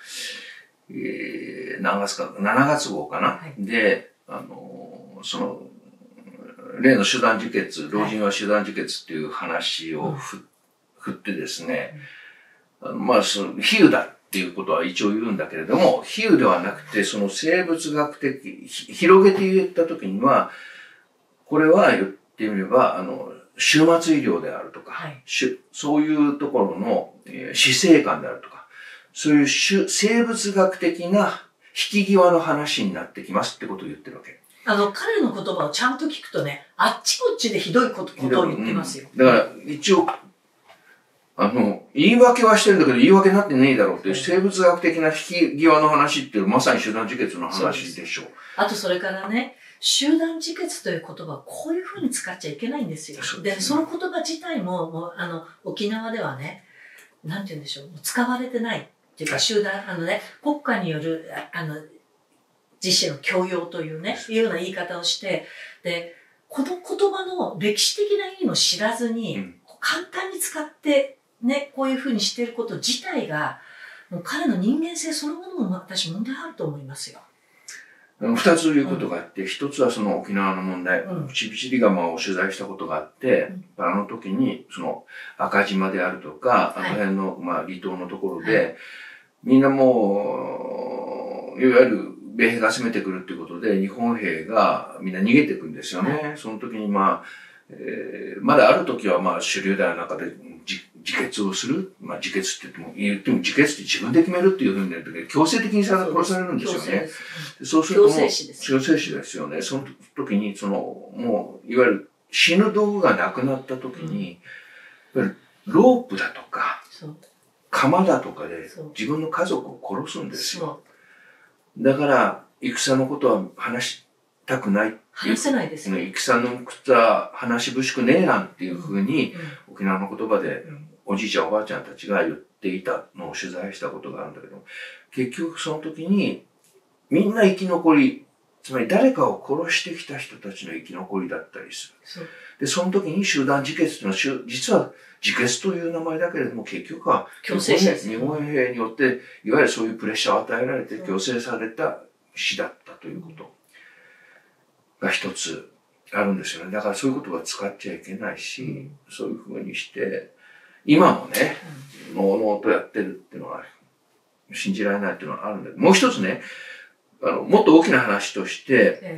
S2: えー、何月か、しちがつ号かな、はい、で、あの、その、例の集団自決、老人は集団自決っていう話をふ、はい、振ってですね、うん、まあ、その、比喩だっていうことは一応言うんだけれども、比喩ではなくて、その生物学的、広げて言ったときには、これは言ってみれば、あの、終末医療であるとか、はい、そういうところの、えー、死生観であるとか、そういう生物学的な引き際の話になってきますってことを言ってるわけ。
S1: あの、彼の言葉をちゃんと聞くとね、あっちこっちでひどいこと、ことを言ってますよ。
S2: うん、だから、一応、あの、言い訳はしてるんだけど、言い訳になってねえだろうっていう、生物学的な引き際の話っていう、まさに集団自決の話でしょう。
S1: あと、それからね、集団自決という言葉をこういうふうに使っちゃいけないんですよ。で、ね、その言葉自体も、もう、あの、沖縄ではね、なんて言うんでしょう、使われてないっていうか、集団、あのね、国家による、あの、自死の強要というね、いうような言い方をして、で、この言葉の歴史的な意味も知らずに、うん、簡単に使ってね、こういうふうにしていること自体が、もう彼の人間性そのものも私問題あると思いますよ。
S2: 二つ言うことがあって、一、うん、つはその沖縄の問題、うん、チビチリガマを取材したことがあって、うん、あの時に、その赤島であるとか、はい、あの辺の、まあ、離島のところで、はい、みんなもう、いわゆる米兵が攻めてくるっていうことで、日本兵がみんな逃げていくんですよね。はい、その時にまあ、えー、まだある時はまあ主流である中で自, 自決をする。まあ自決って言っても、言っても自決って自分で決めるっていうふうになるとき、強制的に殺されるんですよね。そうするともう、強制死です。強制死ですよね。その時に、その、もう、いわゆる死ぬ道具がなくなった時に、うん、ロープだとか、鎌だとかで自分の家族を殺すんですよ。だから、戦のことは話したくない。
S1: 話せないですよ。
S2: 戦のことは話しぶしくねえなんていうふうに、うん、沖縄の言葉で、うん、おじいちゃんおばあちゃんたちが言っていたのを取材したことがあるんだけど、結局その時に、みんな生き残り、つまり誰かを殺してきた人たちの生き残りだったりする。そうで、その時に集団自決というのは、実は自決という名前だけれども、結局は
S1: 強制死です。
S2: 日本兵によって、いわゆるそういうプレッシャーを与えられて強制された死だったということが一つあるんですよね。だからそういうことは使っちゃいけないし、うん、そういうふうにして、今もね、のうのうとやってるっていうのは、信じられないっていうのはあるんだけど、もう一つね、 あの、もっと大きな話として、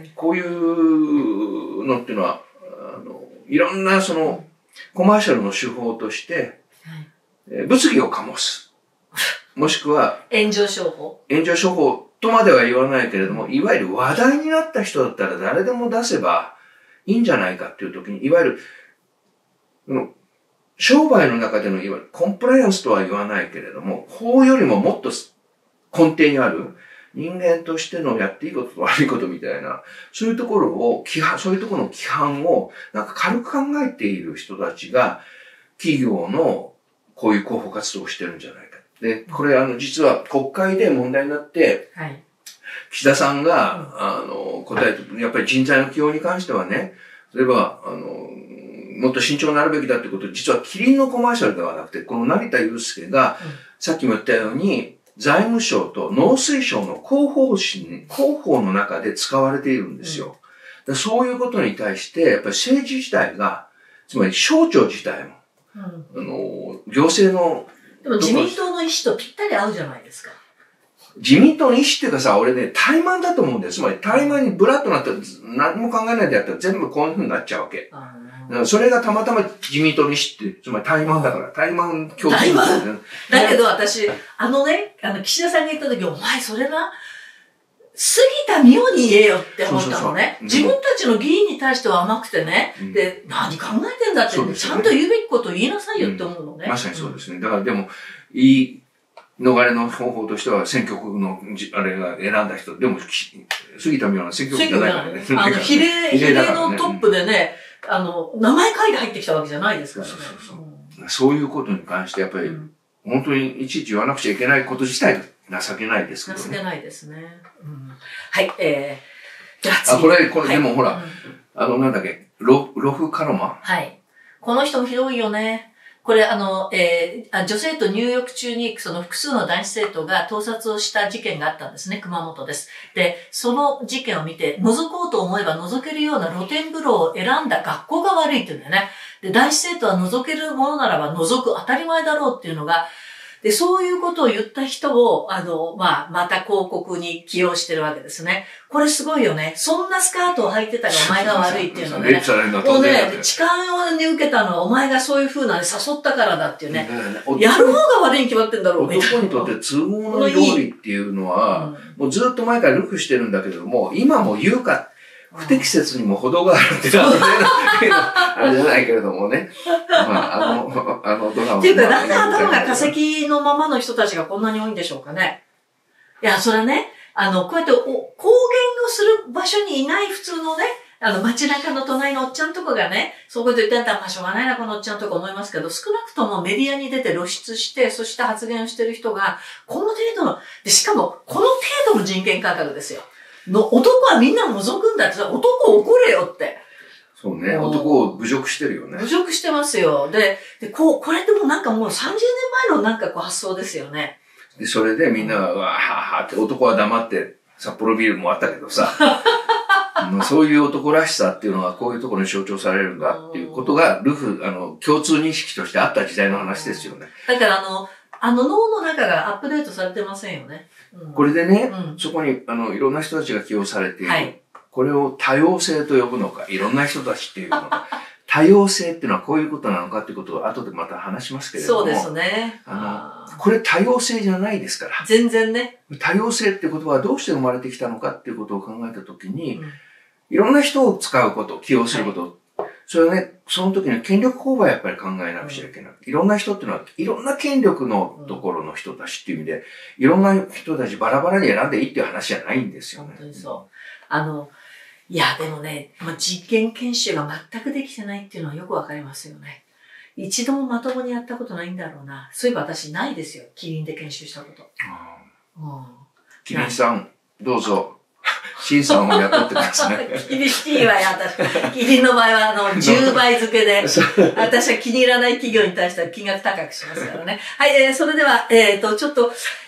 S2: こういうのっていうのは、あの、いろんなその、コマーシャルの手法として、はい、物議を醸す。もしくは、
S1: 炎上商法
S2: 炎上商法とまでは言わないけれども、いわゆる話題になった人だったら誰でも出せばいいんじゃないかっていう時に、いわゆる、商売の中でのいわゆるコンプライアンスとは言わないけれども、法よりももっと根底にある人間としてのやっていいことと悪いことみたいな、そういうところを、規範、そういうところの規範をなんか軽く考えている人たちが、企業のこういう広報活動をしてるんじゃないか。で、これあの実は国会で問題になって、はい、岸田さんが、うん、あの、答えて、やっぱり人材の起用に関してはね、例えば、あの、もっと慎重になるべきだってこと、実はキリンのコマーシャルではなくて、この成田悠輔が、うん、さっきも言ったように、財務省と農水省の広報誌、広報の中で使われているんですよ。うん、そういうことに対して、やっぱり政治自体が、つまり省庁自体も、うん、あの、行政の、
S1: でも自民党の意思とぴったり合うじゃないですか。
S2: 自民党の意思っていうかさ、俺ね、怠慢だと思うんだよ。つまり怠慢にブラッとなったら何も考えないでやったら全部こういう風になっちゃうわけ。だからそれがたまたま自民党の意思って、つまり怠慢だから、怠慢共通だよね。
S1: だけど私、あのね、あの、岸田さんが言った時、お前それな、杉田水脈に言えよって思ったのね。自分たちの議員に対しては甘くてね。うん、で、何考えてんだって、ね、ちゃんと言うべきことを言いなさいよって思うのね。
S2: うん、まさにそうですね。だからでも、いい逃れの方法としては選挙区の、あれが選んだ人、でも、杉田水脈は選挙区じゃないからね。
S1: あの、比例、比例のトップでね、あの、名前書いて入ってきたわけじゃないですからね。そうそうそう
S2: うん、そういうことに関してやっぱり、うん、本当にいちいち言わなくちゃいけないこと自体情けないですけどね。
S1: 情けないですね。うん、はい、えー、じゃあ次。
S2: あ、これ、これ、はい、でもほら、うん、あの、なんだっけ、ロ、ロフカロマ
S1: はい。この人もひどいよね。これ、あの、えー、女生徒入浴中に、その複数の男子生徒が盗撮をした事件があったんですね、熊本です。で、その事件を見て、覗こうと思えば覗けるような露天風呂を選んだ学校が悪いっていうんだよね。で、男子生徒は覗けるものならば覗く当たり前だろうっていうのが、で、そういうことを言った人を、あの、まあ、また広告に起用してるわけですね。これすごいよね。そんなスカートを履いてたらお前が悪いっていうのね。もうね、痴漢に受けたのはお前がそういう風なね、誘ったからだっていうね。やる方が悪いに決まってんだろう、みたいな。
S2: 男にとって都合の料理っていうのは、うん、もうずっと前からルフしてるんだけれども、今も言うか。不適切にも程があるっていうのは、あれじゃないけれどもね。まあ、あの、あのドラマ。
S1: っていうか、なんで頭が化石のままの人たちがこんなに多いんでしょうかね。いや、それはね、あの、こうやってお公言をする場所にいない普通のね、あの、街中の隣のおっちゃんとかがね、そういうこと言ってんだったら、まあ、しょうがないな、このおっちゃんとか思いますけど、少なくともメディアに出て露出して、そして発言をしてる人が、この程度の、で、しかも、この程度の人権感覚ですよ。の、男はみんな覗くんだって、男怒れよって。
S2: そうね、男を侮辱してるよね。
S1: 侮辱してますよ。で、で、こう、これでもなんかもうさんじゅうねんまえのなんかこう発想ですよね。
S2: で、それでみんなが、わーはーはーって男は黙って、札幌ビールもあったけどさ、そういう男らしさっていうのがこういうところに象徴されるんだっていうことが、ルフ、あの、共通認識としてあった時代の話ですよね。
S1: だからあの、あの脳の中がアップデートされてませんよね。
S2: うん、これでね、うん、そこに、あの、いろんな人たちが起用されている。はい、これを多様性と呼ぶのか、いろんな人たちっていうのか。多様性っていうのはこういうことなのかっていうことを後でまた話しますけれども。
S1: そうですね。
S2: あの、これ多様性じゃないですから。
S1: 全然ね。
S2: 多様性って言葉はどうして生まれてきたのかっていうことを考えたときに、うん、いろんな人を使うこと、起用すること、はい、それはね、その時の権力勾配やっぱり考えなくちゃいけない。うん、いろんな人っていうのは、いろんな権力のところの人たちっていう意味で、いろんな人たちバラバラに選んでいいっていう話じゃないんですよね。
S1: 本当にそう。あの、いや、でもね、実験研修が全くできてないっていうのはよくわかりますよね。一度もまともにやったことないんだろうな。そういえば私ないですよ。キリンで研修したこと。
S2: うん、キリンさん、どうぞ。シンさんを雇ってください。
S1: 厳しいわよ、私。キリンの場合は、あの、じゅうばい付けで、私は気に入らない企業に対しては金額高くしますからね。はい、えー、それでは、えっと、ちょっと、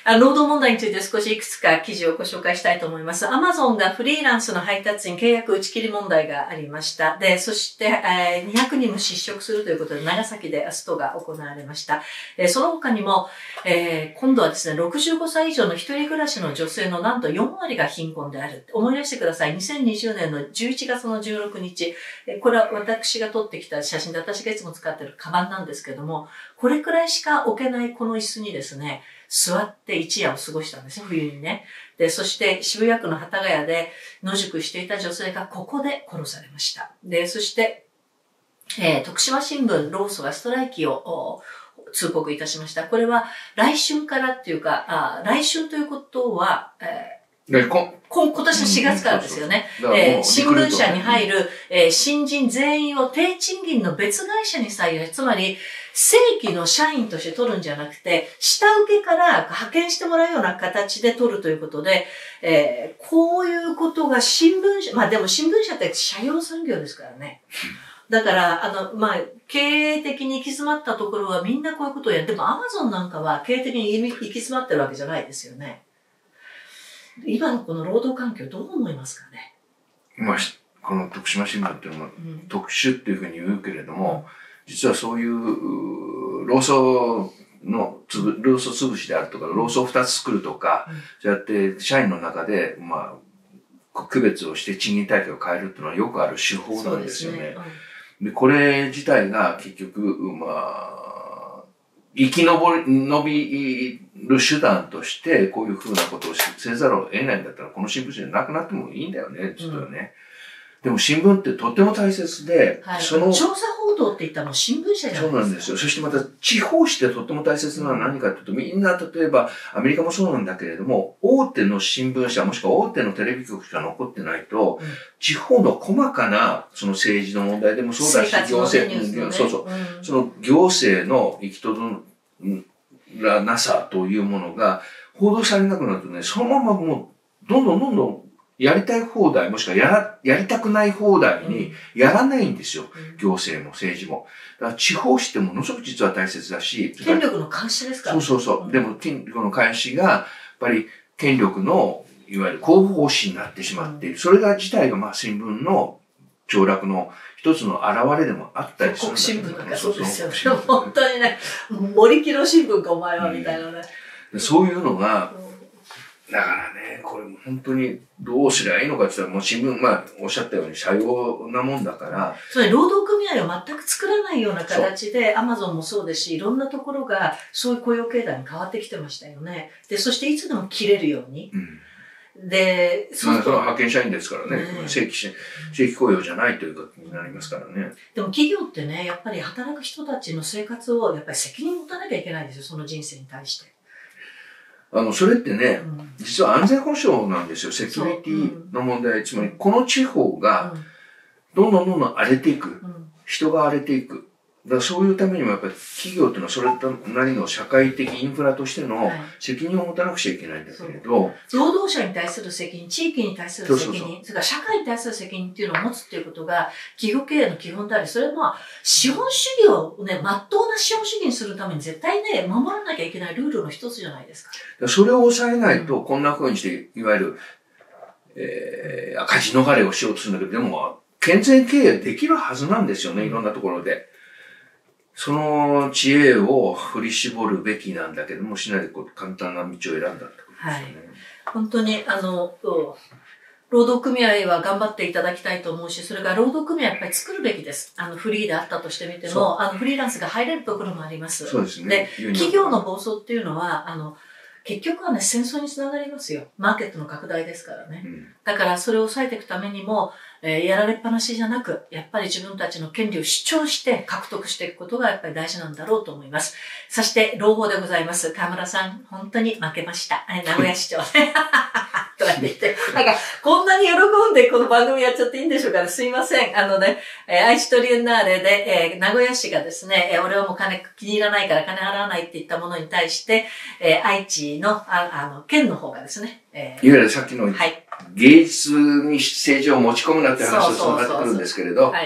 S1: 労働問題について少しいくつか記事をご紹介したいと思います。アマゾンがフリーランスの配達員契約打ち切り問題がありました。で、そして、えー、にひゃくにんも失職するということで、長崎でストが行われました。えー、その他にも、えー、今度はですね、ろくじゅうごさい以上の一人暮らしの女性のなんとよんわりが貧困である。思い出してください。にせんにじゅうねんのじゅういちがつのじゅうろくにち、これは私が撮ってきた写真で、私がいつも使っているカバンなんですけども、これくらいしか置けないこの椅子にですね、座って一夜を過ごしたんですよ、冬にね。で、そして渋谷区の幡ヶ谷で野宿していた女性がここで殺されました。で、そして、えー、徳島新聞労組がストライキを通告いたしました。これは来春からっていうか、あ来春ということは、えー
S2: でこ
S1: 今年のしがつからですよね。えー、新聞社に入る、えー、新人全員を低賃金の別会社に採用。つまり、正規の社員として取るんじゃなくて、下請けから派遣してもらうような形で取るということで、えー、こういうことが新聞社、まあでも新聞社って社用産業ですからね。だから、あの、まあ、経営的に行き詰まったところはみんなこういうことをやる。でもアマゾンなんかは経営的に行き詰まってるわけじゃないですよね。今のこの労働環境どう思いますかね。
S2: まあ、この徳島新聞っていうのは、うん、特殊っていうふうに言うけれども、うん、実はそういう労組のつぶ、労組潰しであるとか、労組二つ作るとか、うん、そうやって社員の中で、まあ、区別をして賃金体系を変えるっていうのはよくある手法なんですよね。で、ねうん、でこれ自体が結局、まあ、生き延び、伸びる手段として、こういうふうなことをせざるを得ないんだったら、この新聞社じゃなくなってもいいんだよね、実はね。うん、でも新聞ってとっても大切で、
S1: はい、その、調査報道って言ったらもう新聞社じゃないですか。
S2: そうなんですよ。そしてまた地方紙ってとっても大切なのは何かというと、みんな例えばアメリカもそうなんだけれども、大手の新聞社もしくは大手のテレビ局しか残ってないと、うん、地方の細かなその政治の問題でもそうだし、行政、ね、そうそう、うん、その行政の行き届らなさというものが報道されなくなるとね、そのままもうどんどんどんどんやりたい放題もしくはやら、やりたくない放題にやらないんですよ。うん、行政も政治も。だから地方紙ってものすごく実は大切だし。
S1: 権力の監視ですから、
S2: ね。そうそうそう。うん、でも、権力の監視が、やっぱり権力の、いわゆる広報紙になってしまっている。うん、それが自体がまあ新聞の凋落の一つの表れでもあったりするんだけど、ね。
S1: 国新聞なんかそうですよね。本当にね、森木の新聞かお前はみたいなね。
S2: うん、そういうのが、だからね、これも本当にどうすりゃいいのかって言ったら、もう新聞、まあ、おっしゃったように、社用なもんだから。
S1: それ、労働組合を全く作らないような形で、アマゾンもそうですし、いろんなところが、そういう雇用形態に変わってきてましたよね。で、そしていつでも切れるように。うん、で、
S2: そうすると。まあ、派遣社員ですからね。ね正規、正規雇用じゃないということになりますからね。
S1: でも企業ってね、やっぱり働く人たちの生活を、やっぱり責任を持たなきゃいけないんですよ、その人生に対して。
S2: あの、それってね、うん、実は安全保障なんですよ。セキュリティの問題。うん、つまり、この地方が、どんどんどんどん荒れていく。うん、人が荒れていく。だからそういうためにもやっぱり企業っていうのはそれなりの社会的インフラとしての責任を持たなくちゃいけないんだけれど、はい、
S1: 労働者に対する責任、地域に対する責任、そうそうそう、それから社会に対する責任っていうのを持つっていうことが企業経営の基本であり、それはまあ資本主義をね、真っ当な資本主義にするために絶対ね、守らなきゃいけないルールの一つじゃないですか。
S2: それを抑えないと、こんな風にして、いわゆる、えー、赤字逃れをしようとするんだけど、でも、健全経営できるはずなんですよね、いろんなところで。その知恵を振り絞るべきなんだけども、しないでこう簡単な道を選んだってことですよね。
S1: はい。本当に、あの、労働組合は頑張っていただきたいと思うし、それから労働組合はやっぱり作るべきです。あの、フリーであったとしてみても、あの、フリーランスが入れるところもあります。
S2: そうですね。
S1: で、企業の暴走っていうのは、あの、結局はね、戦争につながりますよ。マーケットの拡大ですからね。うん、だから、それを抑えていくためにも、えー、やられっぱなしじゃなく、やっぱり自分たちの権利を主張して獲得していくことがやっぱり大事なんだろうと思います。そして、朗報でございます。河村さん、本当に負けました。名古屋市長。とかって言って、なんか、こんなに喜んでこの番組やっちゃっていいんでしょうかね。すいません。あのね、えー、愛知トリエンナーレで、えー、名古屋市がですね、えー、俺はもう金気に入らないから金払わないって言ったものに対して、えー、愛知の、あ、あの、県の方がですね、
S2: えー、いわゆるさっきの、はい、芸術に政治を持ち込むなって話とつながってくるんですけれど、はい、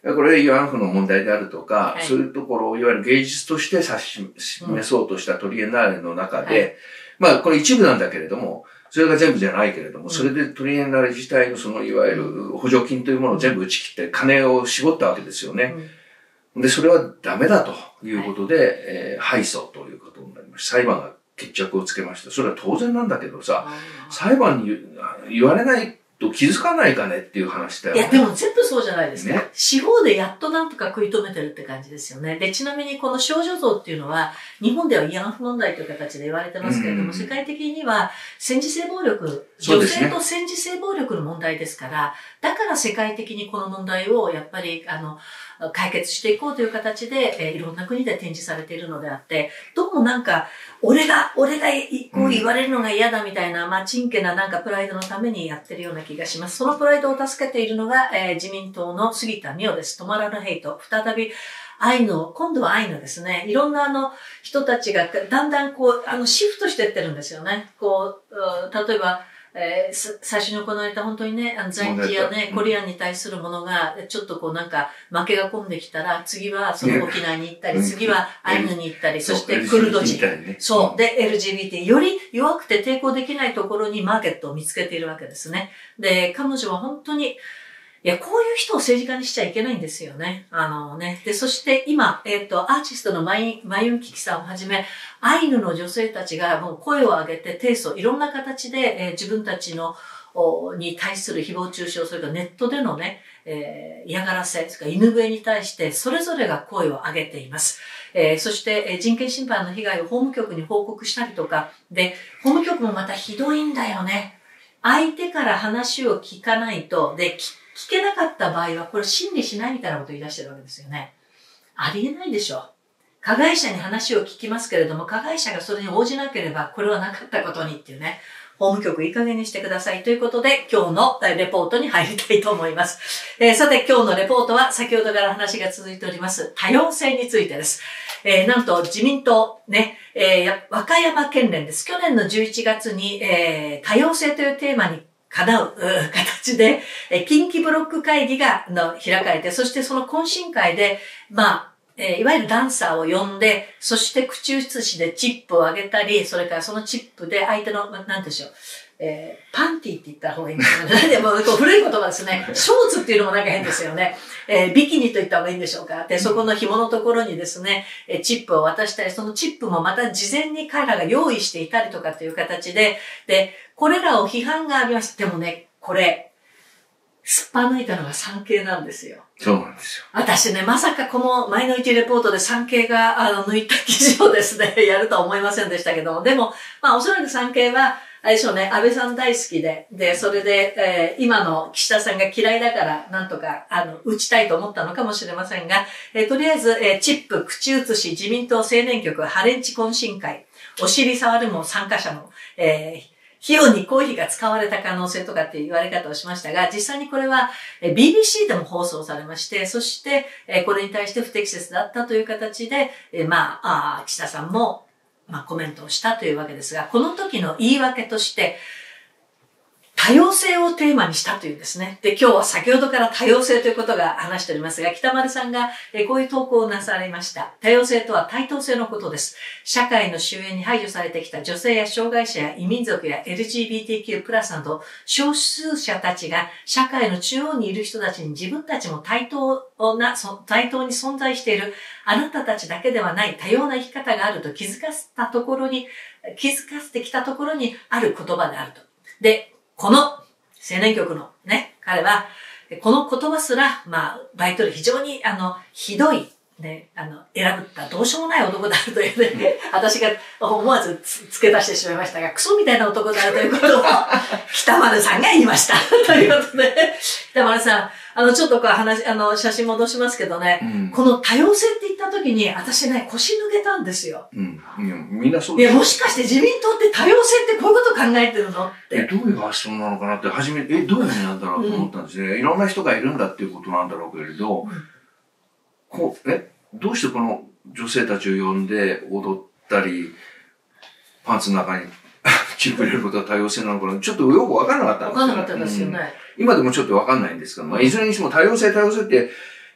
S2: これ慰安婦の問題であるとか、
S1: はい、
S2: そういうところをいわゆる芸術として指し示そうとしたトリエンナーレの中で、はい、まあこれ一部なんだけれども、それが全部じゃないけれども、うん、それでトリエンナーレ自体のそのいわゆる補助金というものを全部打ち切って金を絞ったわけですよね。うん、で、それはダメだということで、はい、えー、敗訴ということになりました。裁判が決着をつけました。それは当然なんだけどさ、裁判に言われないと気づかないかねっていう話だよね。
S1: いや、でも全部そうじゃないですか。ね、司法でやっとなんとか食い止めてるって感じですよね。で、ちなみにこの少女像っていうのは、日本では慰安婦問題という形で言われてますけれども、世界的には戦時性暴力、女性と戦時性暴力の問題ですから、だから世界的にこの問題をやっぱり、あの、解決していこうという形で、えー、いろんな国で展示されているのであって、どうもなんか、俺が、俺がこう言われるのが嫌だみたいな、まあ、ちんけななんかプライドのためにやってるような気がします。そのプライドを助けているのが、えー、自民党の杉田水脈です。止まらぬヘイト。再び、アイヌを、今度はアイヌですね。いろんなあの、人たちがだんだんこう、あの、シフトしていってるんですよね。こう、例えば、えー、最初に行われた本当にね、あの在日やね、コリアンに対するものが、ちょっとこうなんか、負けが込んできたら、次はその沖縄に行ったり、ね、次はアイヌに行ったり、そしてクルド人。ね、そう。で、エルジービーティー。より弱くて抵抗できないところにマーケットを見つけているわけですね。で、彼女は本当に、いや、こういう人を政治家にしちゃいけないんですよね。あのね。で、そして今、えっと、アーティストのマイン、マユンキキさんをはじめ、アイヌの女性たちがもう声を上げて提訴、いろんな形で、えー、自分たちの、に対する誹謗中傷、それからネットでのね、えー、嫌がらせ、それから犬笛に対して、それぞれが声を上げています。えー、そして、えー、人権侵犯の被害を法務局に報告したりとか、で、法務局もまたひどいんだよね。相手から話を聞かないと、で、聞けなかった場合は、これ審理しないみたいなことを言い出してるわけですよね。ありえないでしょ。加害者に話を聞きますけれども、加害者がそれに応じなければ、これはなかったことにっていうね。法務局いい加減にしてくださいということで、今日のレポートに入りたいと思います。えー、さて、今日のレポートは、先ほどから話が続いております、多様性についてです。えー、なんと、自民党、ね、えー、和歌山県連です。去年のじゅういちがつに、えー、多様性というテーマに叶う形で、近畿ブロック会議がの開かれて、そしてその懇親会で、まあ、えー、いわゆるダンサーを呼んで、そして口移しでチップをあげたり、それからそのチップで相手の、なんでしょう、えー、パンティって言った方がいいんですかね。でも、こう古い言葉ですね。ショーツっていうのもなんか変ですよね。えー、ビキニと言った方がいいんでしょうか。で、そこの紐のところにですね、えー、チップを渡したり、そのチップもまた事前に彼らが用意していたりとかという形で、で、これらを批判がありました。でもね、これ、すっぱ抜いたのが産経なんですよ。
S2: そうなんですよ。
S1: 私ね、まさかこのマイノリティレポートで産経が、あの、抜いた記事をですね、やるとは思いませんでしたけども、でも、まあ、おそらく産経は、あれでしょうね、安倍さん大好きで、で、それで、えー、今の岸田さんが嫌いだから、なんとか、あの、打ちたいと思ったのかもしれませんが、えー、とりあえず、えー、チップ、口移し、自民党青年局、ハレンチ懇親会、お尻触るも参加者の、えー、費用に公費が使われた可能性とかっていう言われ方をしましたが、実際にこれは ビービーシー でも放送されまして、そしてこれに対して不適切だったという形で、まあ、岸田さんもまあコメントをしたというわけですが、この時の言い訳として、多様性をテーマにしたというんですね。で、今日は先ほどから多様性ということが話しておりますが、北丸さんがこういう投稿をなされました。多様性とは対等性のことです。社会の終焉に排除されてきた女性や障害者や異民族や エルジービーティーキュー プラスなど少数者たちが社会の中央にいる人たちに自分たちも対等な、対等に存在しているあなたたちだけではない多様な生き方があると気づかせたところに、気づかせてきたところにある言葉であると。で、この青年局のね、彼は、この言葉すら、まあ、バイトル非常に、あの、ひどい、ね、あの、選ぶったどうしようもない男であるというね、私が思わずつ付け足してしまいましたが、クソみたいな男であるということを、北丸さんが言いました。ということで、北丸さん、あの、ちょっとこう話、あの、写真戻しますけどね、うん、この多様性って言った時に、私ね、腰抜けたんですよ。
S2: うん。いや、みんなそうです。
S1: いや、もしかして自民党って多様性ってこういうこと考えてるのって。
S2: え、どういう発想なのかなって、初め、え、どういう意味なんだろうと思ったんですね、うん。いろんな人がいるんだっていうことなんだろうけれど、うん、こう、え、どうしてこの女性たちを呼んで踊ったり、パンツの中にチップ入れることが多様性なのかな、ちょっとよくわからなかったんですよ。
S1: わからなかったですよね。
S2: うん、今でもちょっとわかんないんですけど、まあ、いずれにしても多様性多様性って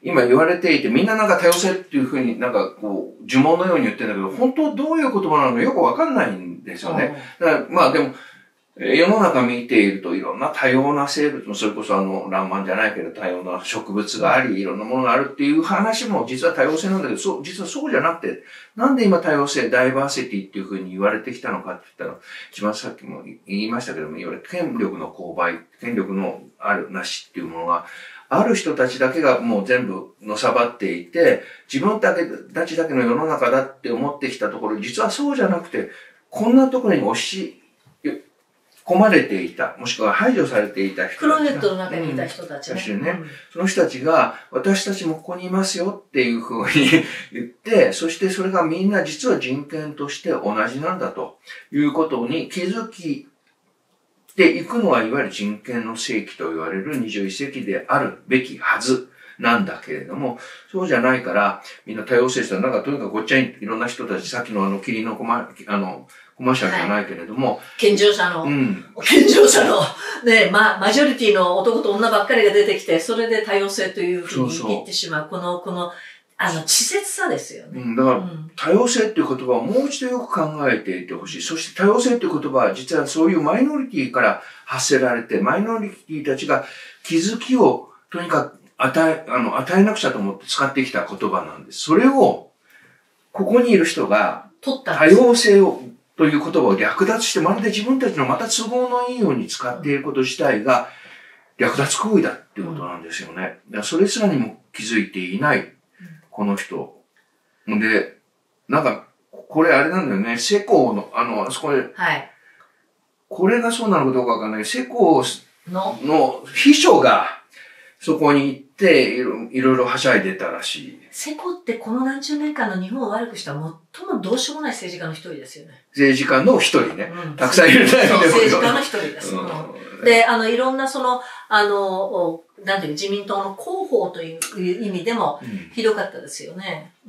S2: 今言われていて、みんななんか多様性っていうふうになんかこう、呪文のように言ってるんだけど、本当どういう言葉なのかよくわかんないんですよね。だからまあでも、世の中見ているといろんな多様な生物も、それこそあの、ランマンじゃないけど多様な植物があり、いろんなものがあるっていう話も実は多様性なんだけど、そう、実はそうじゃなくて、なんで今多様性、ダイバーシティっていうふうに言われてきたのかって言ったら、一番さっきも言いましたけども、いわゆる権力の勾配、権力のあるなしっていうものが、ある人たちだけがもう全部のさばっていて、自分たちだけの世の中だって思ってきたところ、実はそうじゃなくて、こんなところに押し込まれていた、もしくは排除されていた人たち。
S1: クローゼットの中にいた人たちね。
S2: うん、ね、うん、その人たちが、私たちもここにいますよっていうふうに言って、そしてそれがみんな実は人権として同じなんだということに気づきていくのは、いわゆる人権の世紀と言われるにじゅういっ世紀であるべきはずなんだけれども、そうじゃないから、みんな多様性者、なんかとにかくごっちゃにいろんな人たち、さっきのあの、キリンのコマ、あの、コマーシャルじゃないけれども。はい、
S1: 健常者の、
S2: うん、
S1: 健常者の、ね、ま、マジョリティの男と女ばっかりが出てきて、それで多様性というふうに言ってしまう、この、この、あの、稚拙さですよね。
S2: うん、だから、うん、多様性っていう言葉をもう一度よく考えていてほしい。そして多様性っていう言葉は、実はそういうマイノリティから発せられて、マイノリティたちが気づきをとにかく与え、あの、与えなくちゃと思って使ってきた言葉なんです。それを、ここにいる人が、多様性を、という言葉を略奪して、まるで自分たちのまた都合のいいように使っていること自体が、略奪行為だっていうことなんですよね。だからそれすらにも気づいていない、この人。で、なんか、これあれなんだよね、世耕の、あの、あそこで、はい。これがそうなのかどうかわかんない。世耕の、の秘書が、そこに行って、いろいろいろはしゃいでたらしい。
S1: 世耕ってこの何十年間の日本を悪くした最もどうしようもない政治家の一人ですよね。
S2: 政治家の一人ね。うん、たくさんいるんだよね。
S1: 政治家の一人です。うん、で、あの、いろんなその、あの、なんていう自民党の広報という意味でもひどかったですよね。うん。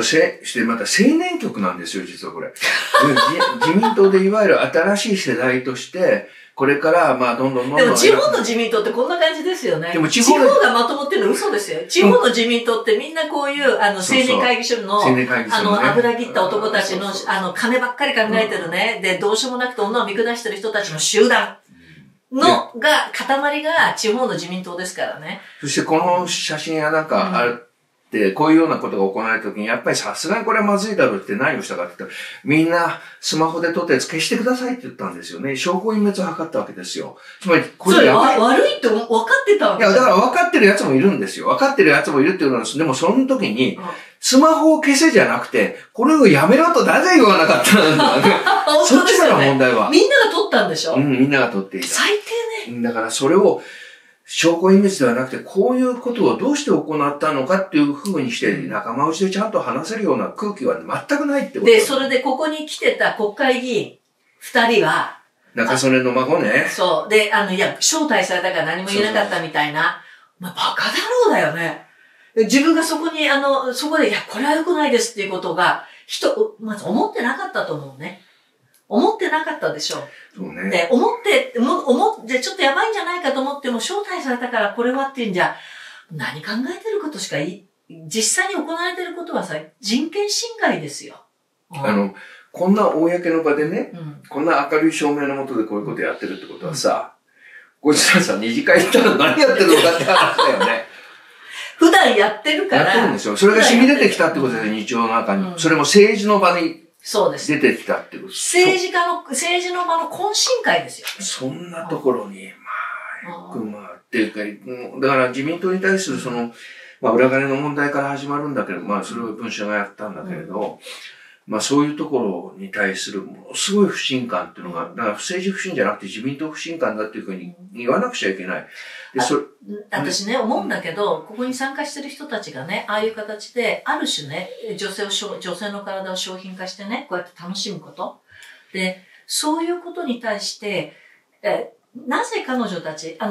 S2: そしてまた青年局なんですよ、実はこれ。自民党でいわゆる新しい世代として、これから、まあ、どんどんどんどん。
S1: でも、地方の自民党ってこんな感じですよね。でも地方、地方がまともっていうのは嘘ですよ。地方の自民党ってみんなこういう、あの、青年会議所の、そうそうね、あの、油切った男たちの、あの、金ばっかり考えてるね。うん、で、どうしようもなくて女を見下してる人たちの集団の、が、塊が地方の自民党ですからね。
S2: そしてこの写真やなんか、ある、で、こういうようなことが行われたときに、やっぱりさすがにこれはまずいだろうって何をしたかって言ったら、みんなスマホで撮ったやつ消してくださいって言ったんですよね。証拠隠滅を図ったわけですよ。つまり、
S1: これやばい。それ悪いって分かってたわけ
S2: いや、だから分かってるやつもいるんですよ。分かってるやつもいるっていうのは、でもその時に、スマホを消せじゃなくて、これをやめろとなぜ言わなかったんだね。そっちから問題は。
S1: みんなが撮ったんでしょ？
S2: うん、みんなが撮っていた。
S1: 最低ね。
S2: だからそれを、証拠隠滅ではなくて、こういうことをどうして行ったのかっていう風にして、仲間内でちゃんと話せるような空気は全くないってこと
S1: で、それでここに来てた国会議員二人は、
S2: 中曽根の孫ね。
S1: そう。で、あの、いや、招待されたから何も言えなかったみたいな。まあ、バカだろうだよね。自分がそこに、あの、そこで、いや、これは良くないですっていうことが、人、まず思ってなかったと思うね。思ってなかったでしょう。
S2: そうね。
S1: で、思って、も、思って、ちょっとやばいんじゃないかと思っても、招待されたからこれはっていうんじゃ、何考えてることしかい、実際に行われてることはさ、人権侵害ですよ。
S2: あの、こんな公の場でね、うん、こんな明るい照明の下でこういうことやってるってことはさ、こいつらさ、二次会行ったら何やってるのかって話だよね。
S1: 普段やってるから。
S2: やってるんですよ。それが染み出てきたってことですよ、日常の中に。うん、それも政治の場に。
S1: そうです。
S2: 出てきたってこと。
S1: 政治家の、政治の場の懇親会ですよ。
S2: そんなところに、まあ、よくまあ、っていうか、だから自民党に対するその、まあ、裏金の問題から始まるんだけど、まあ、それを文書がやったんだけれど、うん、まあ、そういうところに対するものすごい不信感っていうのが、だから政治不信じゃなくて自民党不信感だっていうふうに言わなくちゃいけない。で、それ、
S1: 私ね、思うんだけど、ここに参加してる人たちがね、ああいう形で、ある種ね、女性を、女性の体を商品化してね、こうやって楽しむこと。で、そういうことに対して、え、なぜ彼女たち、あの、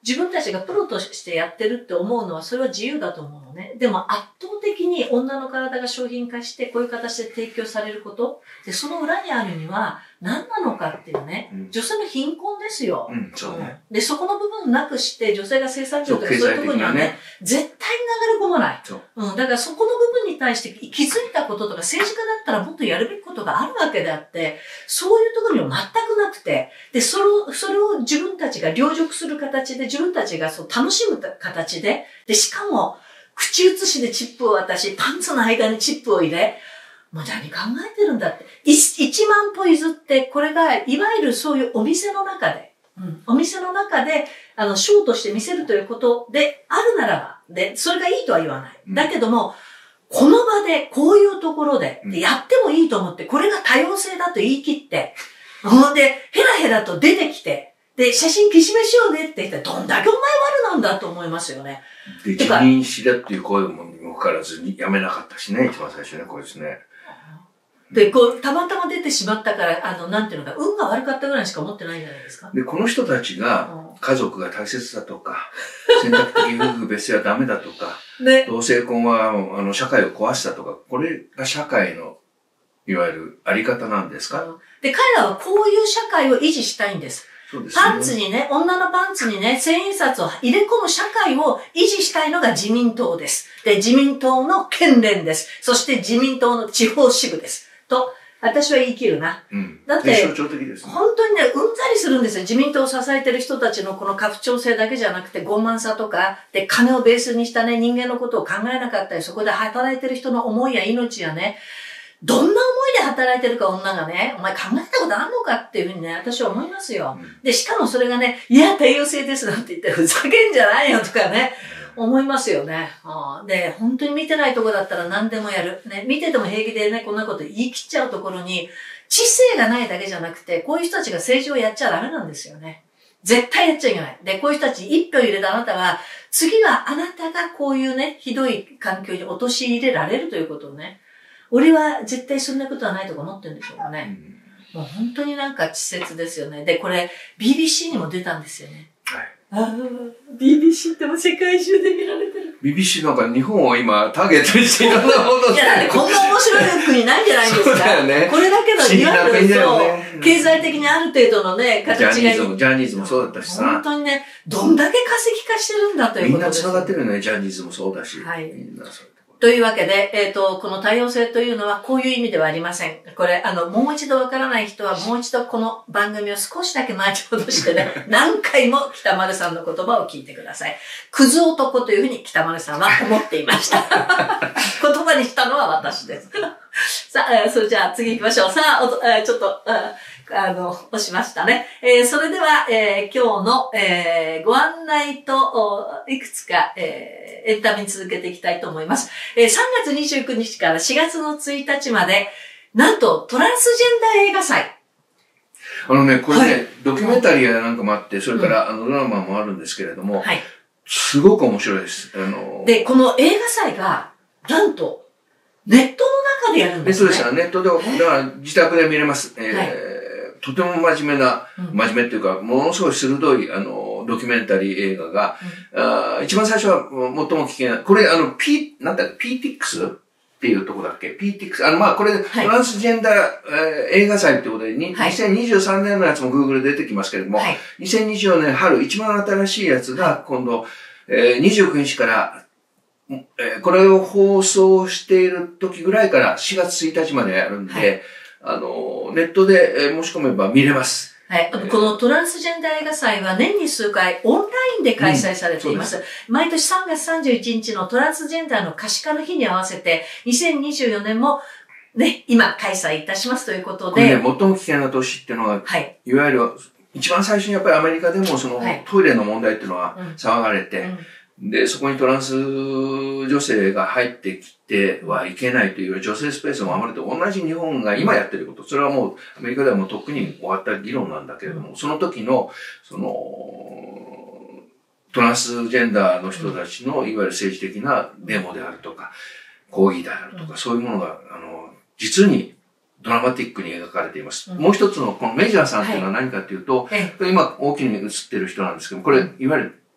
S1: 自分たちがプロとしてやってるって思うのは、それは自由だと思うのね。でも圧倒的に女の体が商品化して、こういう形で提供されること。で、その裏にあるには、何なのかっていうね、うん、女性の貧困ですよ。
S2: うん、そうね。
S1: で、そこの部分なくして、女性が生産業とかそういうところにはね、ね絶対に流れ込まない。そう。うん。だからそこの部分に対して気づいたこととか、政治家だったらもっとやるべきことがあるわけであって、そういうところには全くなくて、で、それを、それを自分たちが凌辱する形で、自分たちがそう楽しむ形で、で、しかも、口移しでチップを渡し、パンツの間にチップを入れ、もう何考えてるんだって。一万歩譲って、これが、いわゆるそういうお店の中で、うん、お店の中で、あの、ショーとして見せるということであるならば、で、それがいいとは言わない。うん、だけども、この場で、こういうところで、でやってもいいと思って、これが多様性だと言い切って、ほんで、ヘラヘラと出てきて、で、写真消しめしようねって言ったら、どんだけお前悪なんだと思いますよね。
S2: で、辞任しだっていう声もにもかかわらずにやめなかったしね、一番最初ね、これですね。
S1: で、こう、たまたま出てしまったから、あの、なんていうのか、運が悪かったぐらいしか思ってないんじゃないですか。
S2: で、この人たちが、家族が大切だとか、選択的夫婦別姓はダメだとか、ね、同性婚は、あの、社会を壊したとか、これが社会の、いわゆるあり方なんですか、うん、
S1: で、彼らはこういう社会を維持したいんです。そうですね、パンツにね、女のパンツにね、千円札を入れ込む社会を維持したいのが自民党です。で、自民党の県連です。そして自民党の地方支部です。と、私は言い切るな。うん、だって、
S2: 象徴的ですね、
S1: 本当にね、うんざりするんですよ。自民党を支えてる人たちのこの家父長制だけじゃなくて、傲慢さとか、で、金をベースにしたね、人間のことを考えなかったり、そこで働いてる人の思いや命やね、どんな思いで働いてるか女がね、お前考えたことあんのかっていうふうにね、私は思いますよ。うん、で、しかもそれがね、いや、多様性ですなんて言ってふざけんじゃないよとかね、思いますよね。で、本当に見てないとこだったら何でもやる。ね、見てても平気でね、こんなこと言い切っちゃうところに、知性がないだけじゃなくて、こういう人たちが政治をやっちゃダメなんですよね。絶対やっちゃいけない。で、こういう人たちに一票入れたあなたは、次はあなたがこういうね、ひどい環境に陥れられるということをね、俺は絶対そんなことはないとか思ってるんでしょうかね。うん、もう本当になんか稚拙ですよね。で、これ ビービーシー にも出たんですよね。はい。ああ、ビービーシー っても世界中で見られてる。
S2: ビービーシー なんか日本を今ターゲットにしていろんなもの
S1: いや、だってこんな面白い国ないんじゃないですか。そうだよね。これだけのいわゆるそう、経済的にある程度のね、形が。
S2: ジャニーズも、ジャニーズもそうだったしさ。
S1: 本当にね、どんだけ化石化してるんだということです。
S2: みんな繋がってるよね、ジャニーズもそうだし。
S1: はい。
S2: みんなそう。
S1: というわけで、えっと、この多様性というのはこういう意味ではありません。これ、あの、もう一度わからない人はもう一度この番組を少しだけ前に戻してね、何回も北丸さんの言葉を聞いてください。クズ男というふうに北丸さんは思っていました。言葉にしたのは私です。さあ、それじゃあ次行きましょう。さあ、おとちょっと、あの、押しましたね。えー、それでは、えー、今日の、えー、ご案内と、いくつか、えー、エンタメに続けていきたいと思います。えー、さんがつにじゅうくにちからしがつのついたちまで、なんとトランスジェンダー映画祭。
S2: あのね、これね、はい、ドキュメンタリーなんかもあって、それから、うん、あの、ドラマもあるんですけれども、はい、すごく面白いです。あのー、
S1: で、この映画祭が、なんと、ネットの中でやるんですね。
S2: そうですよ。ネットで、だから自宅で見れます。えーはいとても真面目な、真面目っていうか、ものすごい鋭い、あの、ドキュメンタリー映画が、うん、あ一番最初は最も危険な、これ、あの、P、なんだっけ、ピーティックス っていうとこだっけ ピーティックス。あの、まあ、これ、はい、トランスジェンダー、えー、映画祭ってことで、にはい、にせんにじゅうさんねんのやつも Google で出てきますけれども、はい、にせんにじゅうよねん春、一番新しいやつが、今度、えー、にじゅうくにちから、えー、これを放送している時ぐらいからしがつついたちまでやるんで、はいあの、ネットで申し込めば見れます。
S1: はい。このトランスジェンダー映画祭は年に数回オンラインで開催されています。うん、毎年さんがつさんじゅういちにちのトランスジェンダーの可視化の日に合わせて、にせんにじゅうよねんもね、今開催いたしますということで。これ
S2: ね、最も危険な年っていうのは、はい。いわゆる、一番最初にやっぱりアメリカでもその、はい、トイレの問題っていうのは騒がれて、うんうんで、そこにトランス女性が入ってきてはいけないという女性スペースを守ると同じ日本が今やってること。それはもうアメリカではもうとっくに終わった議論なんだけれども、その時の、その、トランスジェンダーの人たちのいわゆる政治的なデモであるとか、抗議であるとか、そういうものが、あの、実にドラマティックに描かれています。もう一つの、このメジャーさんっていうのは何かっていうと、今大きに映ってる人なんですけど、これ、いわゆる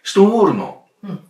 S2: ストーンウォールの、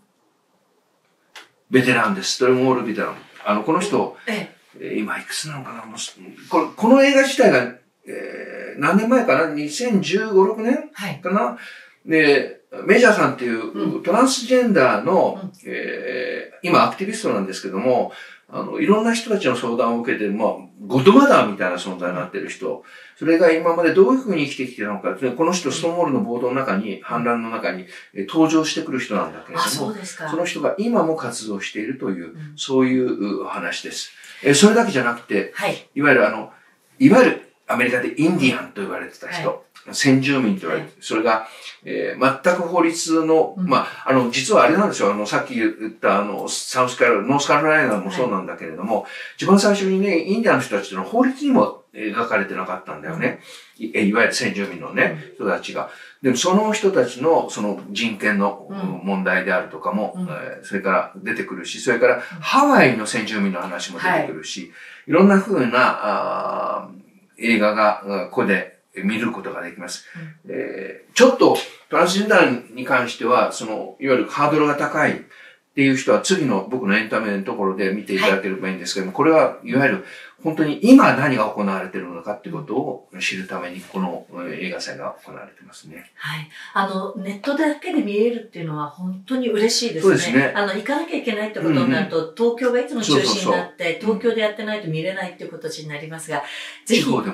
S2: ベテランです。ストーンウォールベテラン。あの、この人、ええ、今いくつなのかなこれ、この映画自体が、えー、何年前かな ?にせんじゅうご、ろくねんかな、はい、で、メジャーさんっていう、トランスジェンダーの、うん、えー、今アクティビストなんですけども、あの、いろんな人たちの相談を受けて、まあ、ゴッドマザーみたいな存在になっている人、それが今までどういうふうに生きてきているのか、この人、ストーンウォールの暴動の中に、反乱の中に、えー、登場してくる人なんだけれども、
S1: そうですか。
S2: その人が今も活動しているという、うん、そういう話です。えー、それだけじゃなくて、はい、いわゆるあの、いわゆるアメリカでインディアンと言われてた人、はい、先住民と言われて、はい、それが、えー、全く法律の、うん、まあ、あの、実はあれなんですよ、あの、さっき言ったあの、サウスカロライナ、ノースカロライナもそうなんだけれども、はい、一番最初にね、インディアンの人たちの法律にも描かれてなかったんだよね。うん、い, いわゆる先住民のね、うん、人たちが。でもその人たちのその人権の問題であるとかも、うんえー、それから出てくるし、それからハワイの先住民の話も出てくるし、はい、いろんな風なあ映画がここで見ることができます。うんえー、ちょっとトランスジェンダーに関しては、その、いわゆるハードルが高いっていう人は次の僕のエンタメのところで見ていただければいいんですけども、はい、これはいわゆる本当に今何が行われているのかっていうことを知るためにこの映画祭が行われてますね。
S1: はい。あの、ネットだけで見えるっていうのは本当に嬉しいですね。そうですね。あの、行かなきゃいけないってことになると、うんうん、東京がいつも中心になって、そうそうそう東京でやってないと見れないっていう形になりますが、ぜひ、はい、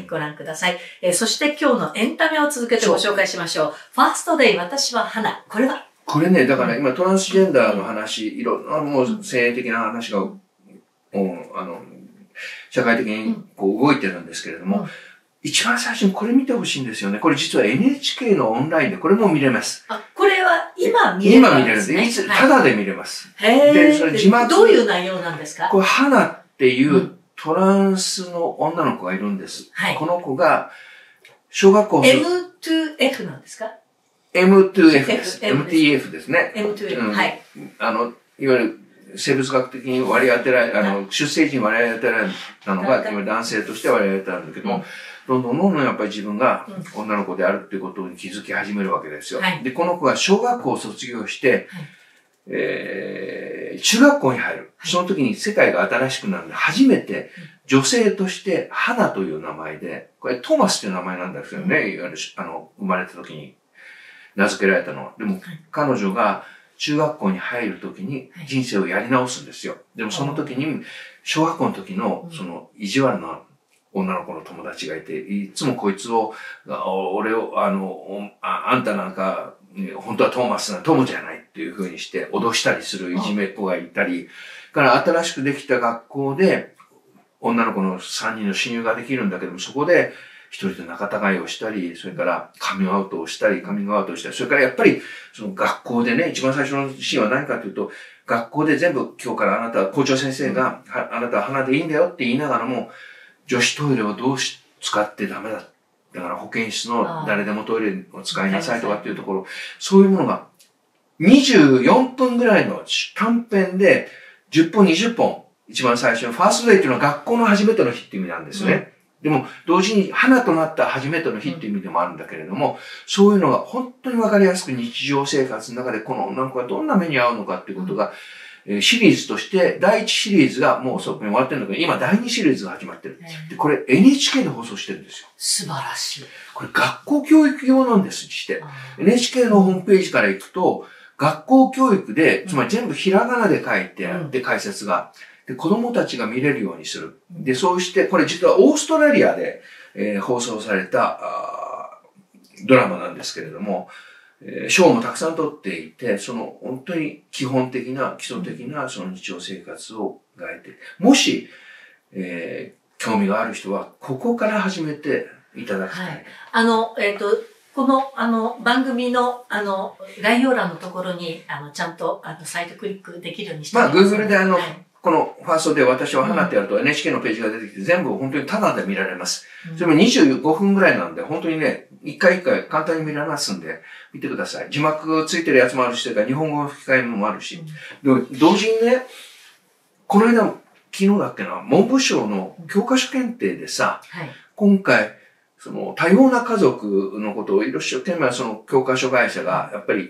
S1: ご覧ください。えー、そして今日のエンタメを続けてご紹介しましょう。ファーストデイ、私は花。これは
S2: これね、だから今トランスジェンダーの話、いろんなもう性的な話が、うん、あの、社会的にこう動いてるんですけれども、うん、一番最初にこれ見てほしいんですよね。これ実は エヌエイチケー のオンラインでこれも見れます。
S1: あ、これは今見れるんですね。今見れるん
S2: です。ただで見れます。
S1: へー。で、それ字幕。どういう内容なんですか？
S2: これ、花っていうトランスの女の子がいるんです。はい、この子が、小学校
S1: エムツーエフ なんですか？
S2: エムツーエフ です。エムティーエフ ですね。
S1: エムツーエフ、うん、はい。
S2: あの、いわゆる、生物学的に割り当てられ、あの、出生時に割り当てられたのが、今男性として割り当てられるんだけども、うん、どんどんどんどんやっぱり自分が女の子であるっていうことに気づき始めるわけですよ。はい、で、この子が小学校を卒業して、はい、えー、中学校に入る。その時に世界が新しくなるんで、初めて女性として花という名前で、これトーマスという名前なんですよね。いわゆる、あの、生まれた時に名付けられたのは。でも、彼女が、中学校に入るときに人生をやり直すんですよ。でもその時に、小学校の時の、その、意地悪な女の子の友達がいて、いつもこいつを、俺を、あの、あ, あんたなんか、本当はトーマスな、トムじゃないっていう風にして脅したりするいじめっ子がいたり、から新しくできた学校で、女の子のさんにんの親友ができるんだけども、そこで、一人と仲違いをしたり、それからカミングアウトをしたり、カミングアウトをしたり、それからやっぱり、その学校でね、一番最初のシーンは何かというと、学校で全部今日からあなた、校長先生が、あなたは花でいいんだよって言いながらも、女子トイレをどうし使ってダメだ。だから保健室の誰でもトイレを使いなさいとかっていうところ、そういうものが、にじゅうよんぷんぐらいの短編で、じゅっぽん、にじゅっぽん、一番最初のファーストデイっていうのは学校の初めての日っていう意味なんですね。うんでも、同時に花となった初めての日っていう意味でもあるんだけれども、うん、そういうのが本当にわかりやすく日常生活の中でこの女の子がどんな目に遭うのかっていうことが、うん、シリーズとして、だいいちシリーズがもうそこに終わってるんだけど、今だいにシリーズが始まってる。で、これ エヌエイチケー で放送してるんですよ。
S1: 素晴らしい。
S2: これ学校教育用なんです、して。エヌエイチケー のホームページから行くと、学校教育で、つまり全部ひらがなで書いてあって解説が。で、子供たちが見れるようにする。で、そうして、これ実はオーストラリアで、えー、放送されたドラマなんですけれども、えー、賞もたくさん取っていて、その本当に基本的な、基礎的なその日常生活を描いて、もし、えー、興味がある人は、ここから始めていただきたい。はい、あ
S1: の、えっと、この、あの、番組の、あの、概要欄のところに、あの、ちゃんと、あの、サイトクリックできるようにしてます。
S2: まあ、Google であの、はいこのファーストで私は花ってやると エヌエイチケー のページが出てきて全部本当にタダで見られます。それもにじゅうごふんぐらいなんで本当にね、一回一回簡単に見られますんで見てください。字幕ついてるやつもあるし、日本語の吹き替えもあるし。で同時にね、この間、昨日だっけな、文部省の教科書検定でさ、はい、今回、その多様な家族のことを一生懸命その教科書会社がやっぱり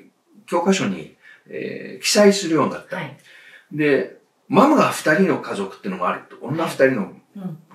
S2: 教科書に、えー、記載するようになった。はい、で、ママが二人の家族っていうのもあると。女二人の、はい、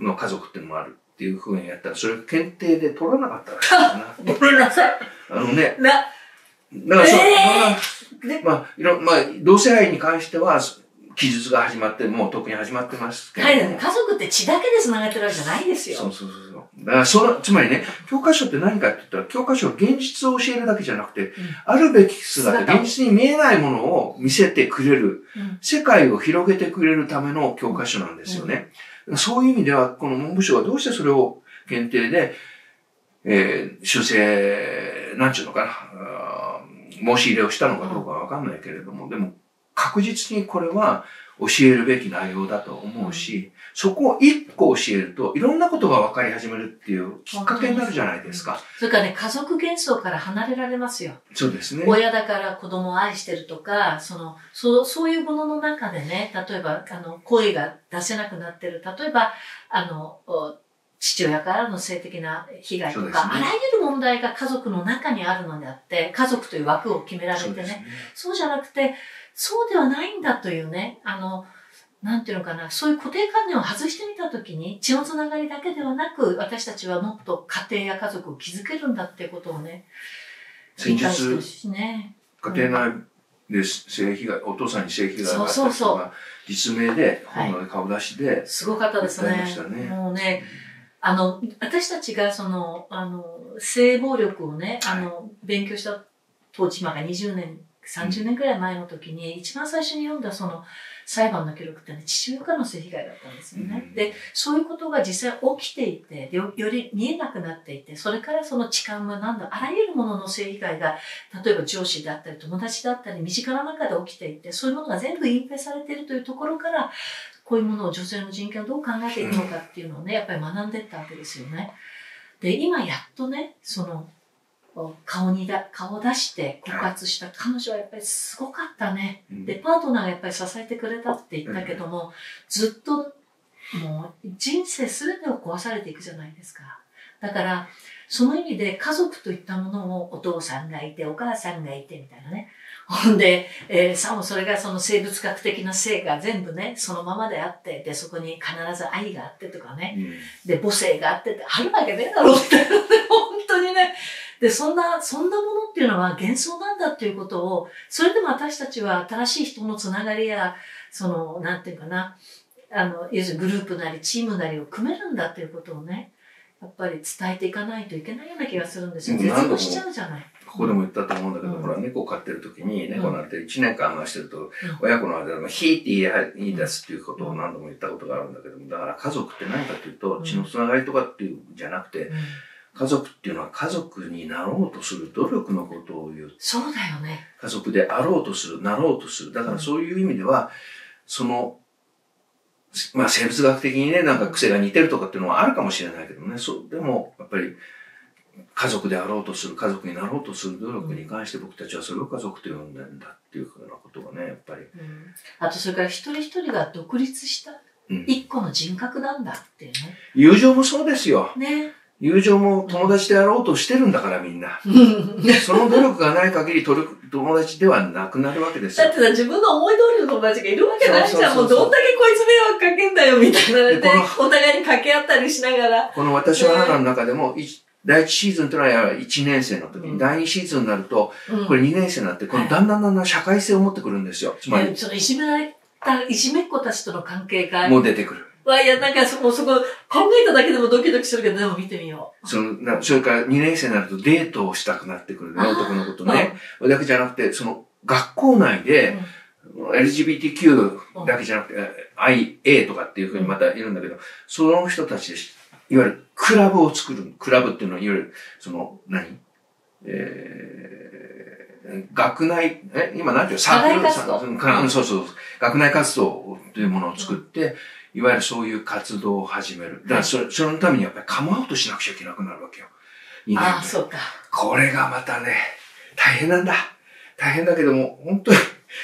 S2: の家族っていうのもあるっていうふうにやったら、それ検定で取らなかったらしいな。
S1: ごめんなさい。
S2: あのね。
S1: な、
S2: だからそ、えー、まあ、いろ、まあ、同性愛に関しては、記述が始まって、もう特に始まってますけど。
S1: はい、家族って血だけで繋がってるわけじゃないですよ。
S2: そうそうそう。だからその、つまりね、教科書って何かって言ったら、教科書は現実を教えるだけじゃなくて、うん、あるべき姿、現実に見えないものを見せてくれる、うん、世界を広げてくれるための教科書なんですよね。うん、そういう意味では、この文部省はどうしてそれを検定で、えー、修正、なんちゅうのかな、申し入れをしたのかどうかわかんないけれども、でも、確実にこれは教えるべき内容だと思うし、そこを一個教えるといろんなことが分かり始めるっていうきっかけになるじゃないですか。
S1: それからね、家族幻想から離れられますよ。
S2: そうですね。
S1: 親だから子供を愛してるとか、その、そう、そういうものの中でね、例えば、あの、声が出せなくなってる。例えば、あの、父親からの性的な被害とか、ね、あらゆる問題が家族の中にあるのであって、家族という枠を決められてね、そうね、そうじゃなくて、そうではないんだというね、あの、なんていうのかな、そういう固定観念を外してみたときに、血のつながりだけではなく、私たちはもっと家庭や家族を築けるんだっていうことをね、
S2: 先日、ね、家庭内で性被害、お父さんに性被害があった人が、そうそうそう実名で、本の顔出しで、はい、
S1: すごかったですね。ねもうね、あの、私たちがその、あの、性暴力をね、あの、はい、勉強した当時、今がにじゅうねん、さんじゅうねんくらい前の時に、一番最初に読んだその裁判の記録ってね、父親からの性被害だったんですよね。うん、で、そういうことが実際起きていて、よ、より見えなくなっていて、それからその痴漢は何だ、あらゆるものの性被害が、例えば上司であったり、友達だったり、身近な中で起きていて、そういうものが全部隠蔽されているというところから、こういうものを女性の人権をどう考えていくのかっていうのをね、やっぱり学んでいったわけですよね。で、今やっとね、その、顔にだ、顔を出して告発した彼女はやっぱりすごかったね。はい、で、パートナーがやっぱり支えてくれたって言ったけども、うん、ずっともう人生すべてを壊されていくじゃないですか。だから、その意味で家族といったものをお父さんがいて、お母さんがいてみたいなね。ほんで、えー、さもそれがその生物学的な性が全部ね、そのままであって、で、そこに必ず愛があってとかね。うん、で、母性があってってあるわけねえだろうって。本当にね。で、そんな、そんなものっていうのは幻想なんだっていうことを、それでも私たちは新しい人のつながりや、その、なんていうかな、あの、要するにグループなりチームなりを組めるんだっていうことをね、やっぱり伝えていかないといけないような気がするんですよ。絶望しちゃうじゃない。
S2: ここでも言ったと思うんだけど、うん、ほら、猫を飼ってる時に、猫なんていちねんかん話してると、うん、親子の間で、ヒーって言い出すっていうことを何度も言ったことがあるんだけども、だから家族って何かっていうと、血のつながりとかっていうんじゃなくて、うん家族っていうのは家族になろうとする努力のことを言う。
S1: そうだよね。
S2: 家族であろうとする、なろうとする。だからそういう意味では、その、まあ生物学的にね、なんか癖が似てるとかっていうのはあるかもしれないけどね。そう、でも、やっぱり、家族であろうとする、家族になろうとする努力に関して僕たちはそれを家族と呼んでるんだっていうふうなことがね、やっぱり。うん、
S1: あとそれから一人一人が独立した一個の人格なんだっていうね。
S2: 友情もそうですよ。
S1: ね。
S2: 友情も友達であろうとしてるんだからみんな。その努力がない限り友達ではなくなるわけですよ。
S1: だってさ、自分の思い通りの友達がいるわけないじゃん。もうどんだけこいつ迷惑かけんだよみたいなので、お互いに掛け合ったりしながら。
S2: この私の母の中でも、だいいちシーズンというのはいちねん生の時に、うん、だいにシーズンになると、これにねん生になって、このだんだんだんだん社会性を持ってくるんですよ。つまり。
S1: そのいじめられた、いじめっ子たちとの関係が。
S2: もう出てくる。
S1: わ、いや、なんかそこ、そこ、考えただけでもドキドキするけど、でも見てみよ
S2: う。その、な、それからにねん生になるとデートをしたくなってくるね、男の子とね。うん、だけじゃなくて、その、学校内で、うん、エルジービーティーキュー だけじゃなくて、うん、アイエー とかっていうふうにまたいるんだけど、その人たちで、いわゆるクラブを作る。クラブっていうのは、いわゆる、その、何えー、学内、え、今なんていうのサークル活動、うん、そうそう。学内活動というものを作って、うんいわゆるそういう活動を始める。だからそれ、そのためにやっぱりカムアウトしなくちゃいけなくなるわけよ。
S1: ああ、そうか。
S2: これがまたね、大変なんだ。大変だけども、本当に、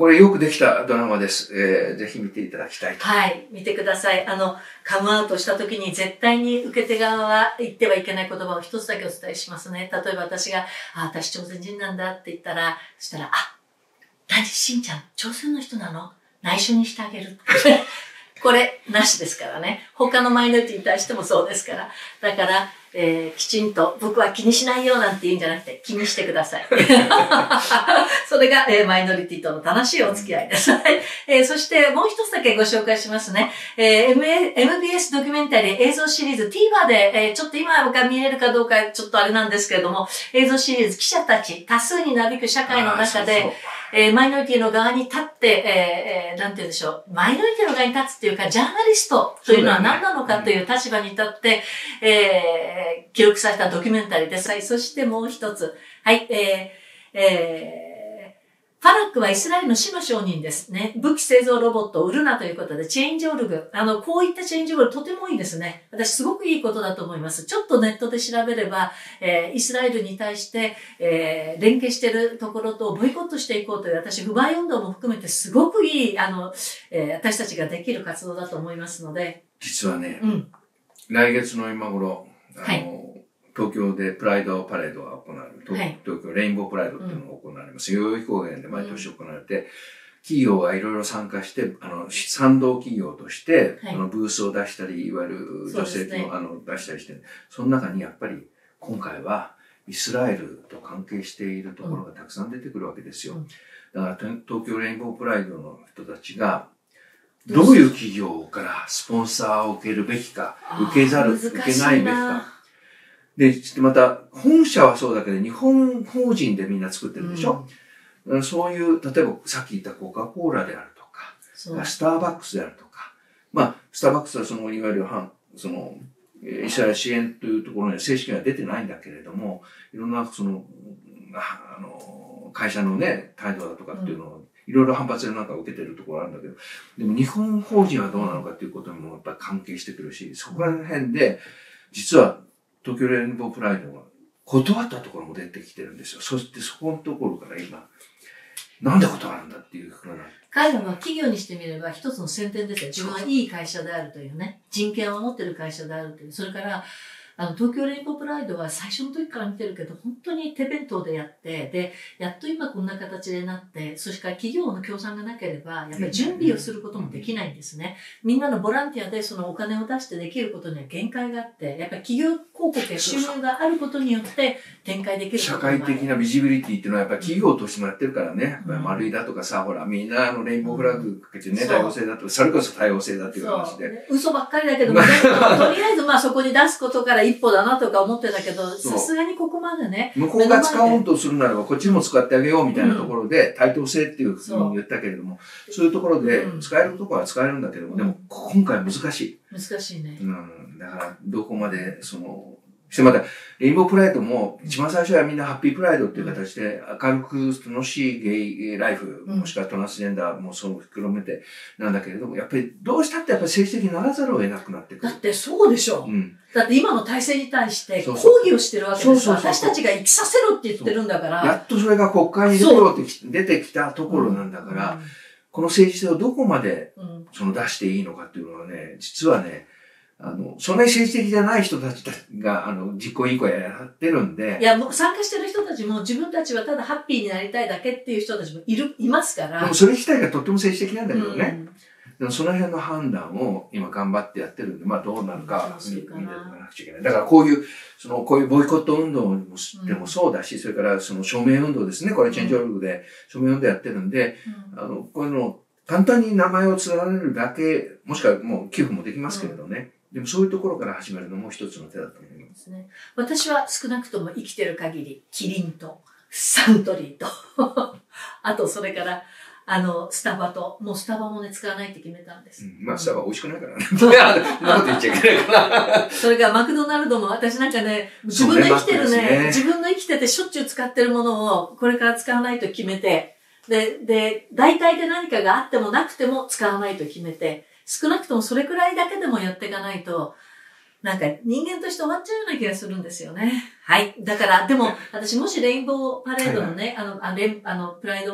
S2: これよくできたドラマです。えー、ぜひ見ていただきたいと。
S1: はい、見てください。あの、カムアウトした時に絶対に受け手側は言ってはいけない言葉を一つだけお伝えしますね。例えば私が、あ、私朝鮮人なんだって言ったら、そしたら、あ、何、しんちゃん、朝鮮の人なの？内緒にしてあげる。これ、なしですからね。他のマイノリティに対してもそうですから。だから、えー、きちんと、僕は気にしないよなんて言うんじゃなくて、気にしてください。それが、えー、マイノリティとの正しいお付き合いです。えー、そして、もう一つだけご紹介しますね。えー、エムビーエス ドキュメンタリー映像シリーズ TVer で、えー、ちょっと今が見えるかどうかちょっとあれなんですけれども、映像シリーズ記者たち、多数になびく社会の中で、そうそうえー、マイノリティの側に立って、えーえー、なんて言うんでしょう。マイノリティの側に立つっていうか、ジャーナリストというのは何なのかという立場に立って、ねえー、記録されたドキュメンタリーです。はい、そしてもう一つ。はい、えー、えー、ファラックはイスラエルの死の商人ですね。武器製造ロボットを売るなということで、チェンジオルグ。あの、こういったチェンジオルグとてもいいですね。私すごくいいことだと思います。ちょっとネットで調べれば、えー、イスラエルに対して、えー、連携しているところとボイコットしていこうという、私、不買運動も含めてすごくいい、あの、えー、私たちができる活動だと思いますので。
S2: 実はね、
S1: うん、
S2: 来月の今頃、あの、はい、東京でプライドパレードが行われる。はい、東京レインボープライドっていうのが行われます。代々木公園で毎年行われて、うん、企業がいろいろ参加して、あの、賛同企業として、はい、あの、ブースを出したり、いわゆる女性の、ね、あの、出したりして、その中にやっぱり、今回は、イスラエルと関係しているところがたくさん出てくるわけですよ。うん、だから、東京レインボープライドの人たちが、どういう企業からスポンサーを受けるべきか、受けざる、受けないべきか。で、また、本社はそうだけど、日本法人でみんな作ってるでしょ、うん、そういう、例えばさっき言ったコカ・コーラであるとか、スターバックスであるとか、まあ、スターバックスはその、いわゆる、その、イスラエル支援というところには正式には出てないんだけれども、いろんな、その、あの、会社のね、態度だとかっていうのを、いろいろ反発なんか受けてるところあるんだけど、でも日本法人はどうなのかっていうことにもやっぱり関係してくるし、そこら辺で、実は東京レインボープライドが断ったところも出てきてるんですよ。そしてそこのところから今、なんで断るんだっていうふうな。
S1: 彼らは企業にしてみれば一つの宣伝ですよ。自分はいい会社であるというね。人権を守っている会社であるという。それから、あの、東京レインボープライドは最初の時から見てるけど、本当に手弁当でやって、で、やっと今こんな形でなって、そして企業の協賛がなければ、やっぱり準備をすることもできないんですね。みんなのボランティアでそのお金を出してできることには限界があって、やっぱり企業広告や収入があることによって展開できる
S2: 社会的なビジビリティっていうのはやっぱり企業としてもやってるからね。うん、丸いだとかさ、ほら、みんなあのレインボーフラッグかけてね、うん、多様性だとか、それこそ多様性だっていう話で。
S1: 嘘ばっかりだけども、とりあえずまあそこに出すことから一歩だなとか思ってたけど、さすがにここまでね。
S2: 向こうが使おうとするならば、こっちも使ってあげようみたいなところで、対等性っていうふうに言ったけれども、そういうところで、使えるところは使えるんだけども、でも、今回難しい。
S1: 難しいね。
S2: うん。だから、どこまで、その、してまた、レインボープライドも、一番最初はみんなハッピープライドっていう形で、明るく楽しいゲイライフ、もしくはトランスジェンダーもそう含めてなんだけれども、やっぱりどうしたってやっぱり政治的にならざるを得なくなってくる。
S1: だってそうでしょ。うん。だって今の体制に対して抗議をしてるわけですよ。私たちが生きさせろって言ってるんだから。
S2: やっとそれが国会に出てろって出てきたところなんだから、うん、この政治性をどこまでその出していいのかっていうのはね、実はね、あの、そんなに政治的じゃない人たちが、あの、実行委員会やってるんで。
S1: いや、もう参加してる人たちも自分たちはただハッピーになりたいだけっていう人たちもいる、いますから。
S2: でもそれ自体がとっても政治的なんだけどね。うん、でもその辺の判断を今頑張ってやってるんで、まあどうなるか見ていかなくちゃいけない。だからこういう、その、こういうボイコット運動でもそうだし、うん、それからその署名運動ですね。これチェンジオルグで署名運動やってるんで、うん、あの、こういうの簡単に名前を連ねるだけ、もしくはもう寄付もできますけれどね。うんでもそういうところから始めるのも一つの手だと思います
S1: ね。私は少なくとも生きてる限り、キリンと、サントリーと、あとそれから、あの、スタバと、もうスタバもね、使わないって決めたんです。
S2: うん、まあ、スタバ美味しくないからね。そんなこと言っちゃいけないから。
S1: それからマクドナルドも私なんかね、自分の生きてるね、ね自分の生きててしょっちゅう使ってるものを、これから使わないと決めて、で、で、大体で何かがあってもなくても使わないと決めて、少なくともそれくらいだけでもやっていかないと、なんか人間として終わっちゃうような気がするんですよね。はい。だから、でも、私もしレインボーパレードのね、はいはい、あの、あレあの、プライド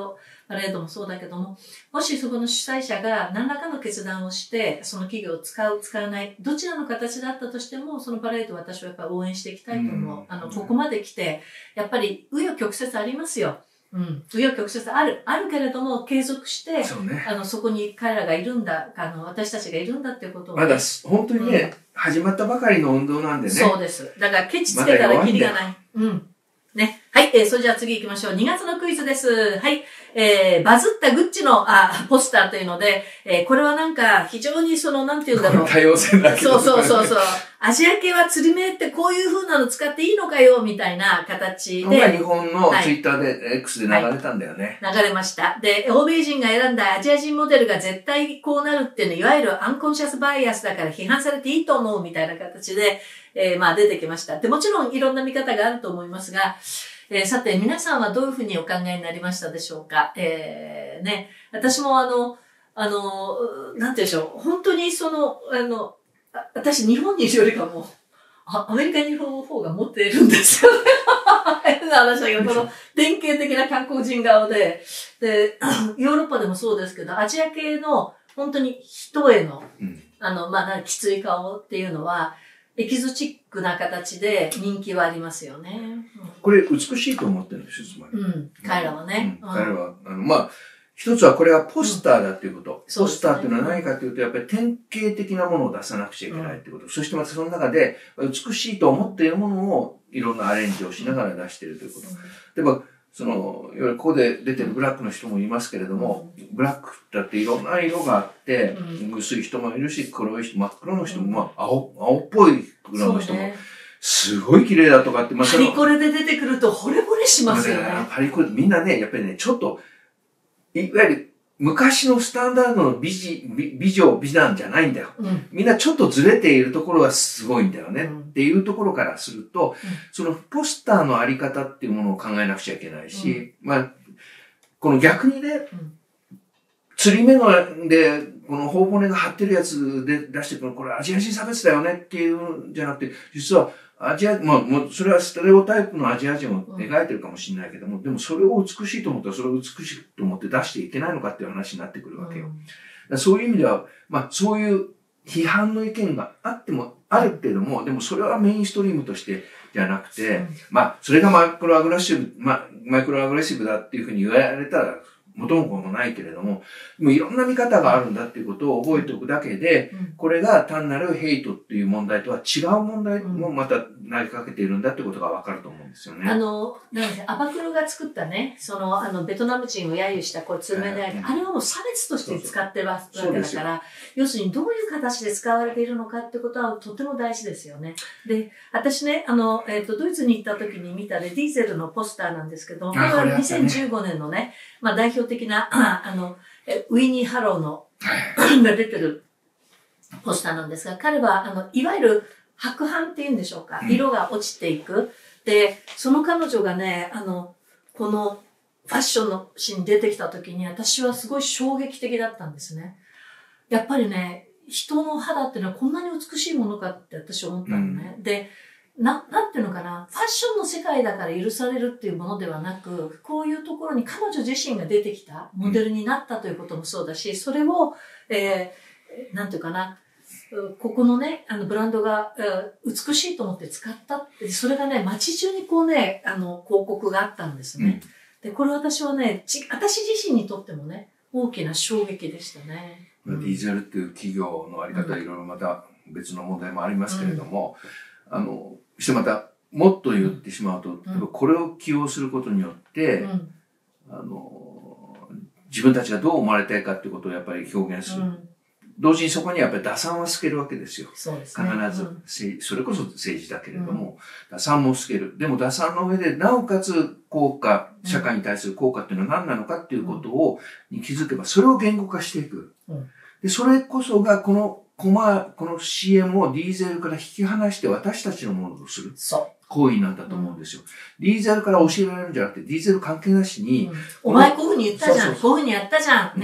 S1: パレードもそうだけども、もしそこの主催者が何らかの決断をして、その企業を使う、使わない、どちらの形だったとしても、そのパレードを私はやっぱり応援していきたいと思う。あの、ここまで来て、やっぱり、紆余曲折ありますよ。うん。紆余曲折ある。あるけれども、継続して、
S2: そうね、
S1: あの、そこに彼らがいるんだ、あの、私たちがいるんだっていうことを、ね。
S2: まだ、本当にね、うん、始まったばかりの運動なんでね。
S1: そうです。だから、ケチつけたらキリがない。うん。ね。はい。えー、それじゃあ次行きましょう。にがつのクイズです。はい。えー、バズったグッチの、あ、ポスターというので、えー、これはなんか、非常にその、なんて言うんだろう。
S2: 多様性だけど。
S1: そうそうそうそう。アジア系は釣り目ってこういう風なの使っていいのかよ、みたいな形で。
S2: 日本のツイッターで、はい、X で流れたんだよね、
S1: はい。流れました。で、欧米人が選んだアジア人モデルが絶対こうなるっていうの、いわゆるアンコンシャスバイアスだから批判されていいと思うみたいな形で、えー、まあ出てきました。で、もちろんいろんな見方があると思いますが、えー、さて、皆さんはどういうふうにお考えになりましたでしょうか。えー、ね、私もあの、あの、なんて言うんでしょう、本当にその、あの、私日本にいるよりかも、あアメリカにいる方が持っているんですよね。変な話だけど、この典型的な韓国人顔で、で、ヨーロッパでもそうですけど、アジア系の本当に人への、うん、あの、まあ、きつい顔っていうのは、エキゾチックな形で人気はありますよね。
S2: うん、これ美しいと思ってるんですよ、つまり。
S1: うん。彼らはね。
S2: うん、彼らは、あの、まあ、一つはこれはポスターだっていうこと。うん、ポスターっていうのは何かというと、やっぱり典型的なものを出さなくちゃいけないっていうこと。うん、そしてまたその中で、美しいと思っているものをいろんなアレンジをしながら出しているということ。うん、でも、その、いわゆるここで出てるブラックの人もいますけれども、うん、ブラックだっていろんな色があって、うん、薄い人もいるし、黒い人、真っ黒の人も、まあ、青、青っぽい黒の人も、すごい綺麗だとかって、
S1: まあ、パリコレで出てくると惚れ惚れしますよね。
S2: パリコレ、みんなね、やっぱりね、ちょっと、いわゆる昔のスタンダードの美人、美、美女、美男じゃないんだよ。うん、みんなちょっとずれているところがすごいんだよね。うん、っていうところからすると、うん、そのポスターのあり方っていうものを考えなくちゃいけないし、うん、まあ、この逆にね、うん、釣り目ので、この頬骨が張ってるやつで出してくる、これアジア人差別だよねっていうんじゃなくて、実はアジア、まあ、もう、それはステレオタイプのアジア人を描いてるかもしれないけども、うん、でもそれを美しいと思ったら、それを美しいと思って出していけないのかっていう話になってくるわけよ。うん、そういう意味では、まあ、そういう批判の意見があっても、あるけれども、でもそれはメインストリームとしてじゃなくて、うん、まあ、それがマイクロアグレッシブ、まあ、マイクロアグレッシブだっていうふうに言われたら、元も子もないけれども、もういろんな見方があるんだっていうことを覚えておくだけで、うん、これが単なるヘイトっていう問題とは違う問題もまた投げかけているんだってことがわかると思うんですよね。
S1: あの、なんですね、アバクロが作ったね、その、あの、ベトナム人を揶揄した、こう、通名である、あれはもう差別として使ってるわけだから、要するにどういう形で使われているのかってことはとても大事ですよね。で、私ね、あの、えっと、ドイツに行った時に見たレディーゼルのポスターなんですけど、これはにせんじゅうごねんのね、まあ代表的な、あの、ウィニー・ハローのが出てるポスターなんですが、彼は、あの、いわゆる白斑っていうんでしょうか、色が落ちていく。で、その彼女がね、あの、このファッションのシーンに出てきた時に、私はすごい衝撃的だったんですね。やっぱりね、人の肌っていうのはこんなに美しいものかって私思ったのね。うん、で、な、なんていうのかな、ファッションの世界だから許されるっていうものではなく、こういうところに彼女自身が出てきた、モデルになったということもそうだし、それを、えー、なんていうかな、ここのね、あのブランドが、えー、美しいと思って使ったって、それがね、街中にこうね、あの、広告があったんですね。うん、で、これ私はね、ち、私自身にとってもね、大きな衝撃でしたね。
S2: ディーゼルっていう企業のあり方、いろいろまた別の問題もありますけれども、うん、あの、してまた、もっと言ってしまうと、うん、これを起用することによって、うん、あの、自分たちがどう思われたいかっていうことをやっぱり表現する。うん、同時にそこにやっぱり打算はつけるわけですよ。
S1: そうですね。
S2: 必ず、うん、それこそ政治だけれども、うん、打算もつける。でも打算の上で、なおかつ効果、社会に対する効果っていうのは何なのかっていうことを、に気づけば、それを言語化していく。うん、で、それこそがこの、コマ、この シーエム をディーゼルから引き離して私たちのものとする行為なんだと思うんですよ。うん、ディーゼルから教えられるんじゃなくて、ディーゼル関係なしに。
S1: うん、お前こういうふうに言ったじゃん。そうそうそうこういうふうにやったじゃん。ね。うん、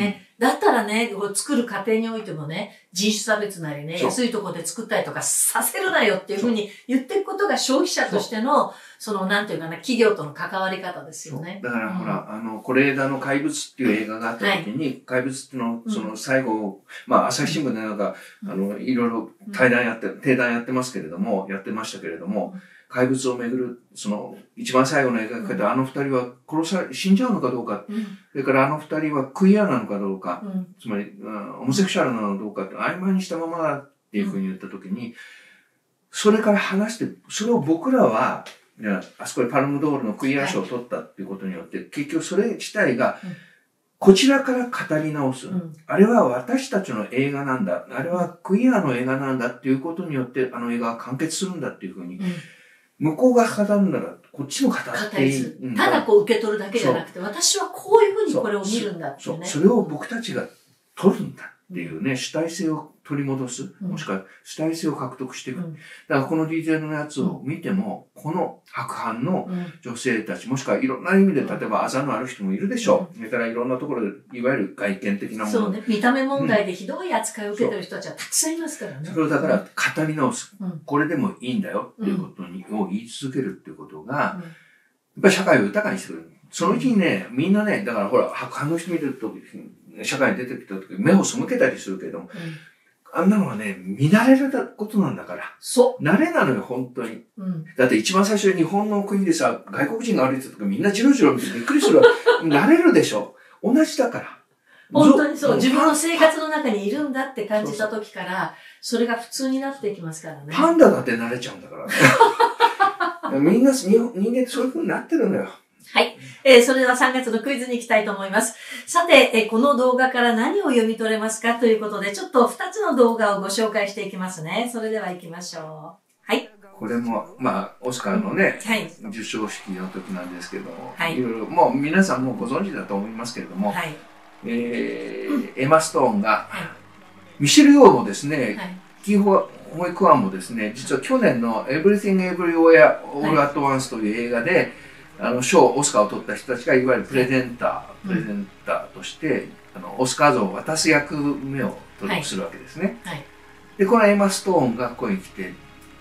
S1: だったらね、こう作る過程においてもね、人種差別なりね、安いところで作ったりとかさせるなよっていうふうに言っていくことが消費者としての、その、なんていうかな、企業との関わり方ですよね。
S2: だから、うん、ほら、あの、是枝の怪物っていう映画があった時に、はい、怪物っていうの、その最後、うん、まあ、朝日新聞でなんか、うん、あの、いろいろ対談やって、うん、定談やってますけれども、やってましたけれども、怪物をめぐる、その、一番最後の描き方、うん、あの二人は殺され、死んじゃうのかどうか、うん、それからあの二人はクイアなのかどうか、うん、つまり、うん、ホモセクシュアルなのかどうかって曖昧にしたままだっていうふうに言ったときに、うん、それから話して、それを僕らは、いやあそこでパルムドールのクイア賞を取ったっていうことによって、はい、結局それ自体が、うん、こちらから語り直す、うん。あれは私たちの映画なんだ。あれはクイアの映画なんだっていうことによって、あの映画は完結するんだっていうふうに、うん、向こうが語るなら、こっちも語っていい。
S1: うん、ただこう受け取るだけじゃなくて、私はこういうふうにこれを見るんだってね。
S2: そう。それを僕たちが取るんだっていうね、主体性を取り戻す。もしくは主体性を獲得していく。うん、だからこの ディージェー のやつを見ても、この白斑の女性たち、もしくはいろんな意味で、例えばあざのある人もいるでしょう。それからいろんなところで、いわゆる外見的なもの。
S1: そうね。見た目問題でひどい扱いを受けてる人たちはたくさんいますからね。
S2: それをだから語り直す。うん、これでもいいんだよっていうことに、を言い続けるっていうことが、やっぱり社会を豊かにする。そのうちにね、みんなね、だからほら、白斑の人見ると、社会に出てきた時目を背けたりするけども、うん、あんなのはね、見慣れたことなんだから。
S1: そう。
S2: 慣れなのよ、本当に。うん、だって一番最初に日本の国でさ、外国人が歩いてた時みんなジロジロ見てびっくりするわ。慣れるでしょ。同じだから。
S1: 本当にそう。自分の生活の中にいるんだって感じた時から、それが普通になっていきますからね。
S2: パンダだって慣れちゃうんだからね。みんな、人間ってそういう風になってるのよ。
S1: はい。えー、それではさんがつのクイズに行きたいと思います。さて、えー、この動画から何を読み取れますかということで、ちょっとふたつの動画をご紹介していきますね。それでは行きましょう。はい。
S2: これも、まあ、オスカーのね、はい、授賞式の時なんですけども、はい。いろいろ、もう皆さんもうご存知だと思いますけれども、はい。えー、エマ・ストーンが、はい、ミシェル・ヨーもですね、はい、キーホ保育案もですね、実は去年の Everything Everywhere All at Once という映画で、あの、賞、オスカーを取った人たちが、いわゆるプレゼンター、うん、プレゼンターとして、あの、オスカー像を渡す役目を取ろうとするわけですね。はいはい、で、このエマ・ストーンがここに来て、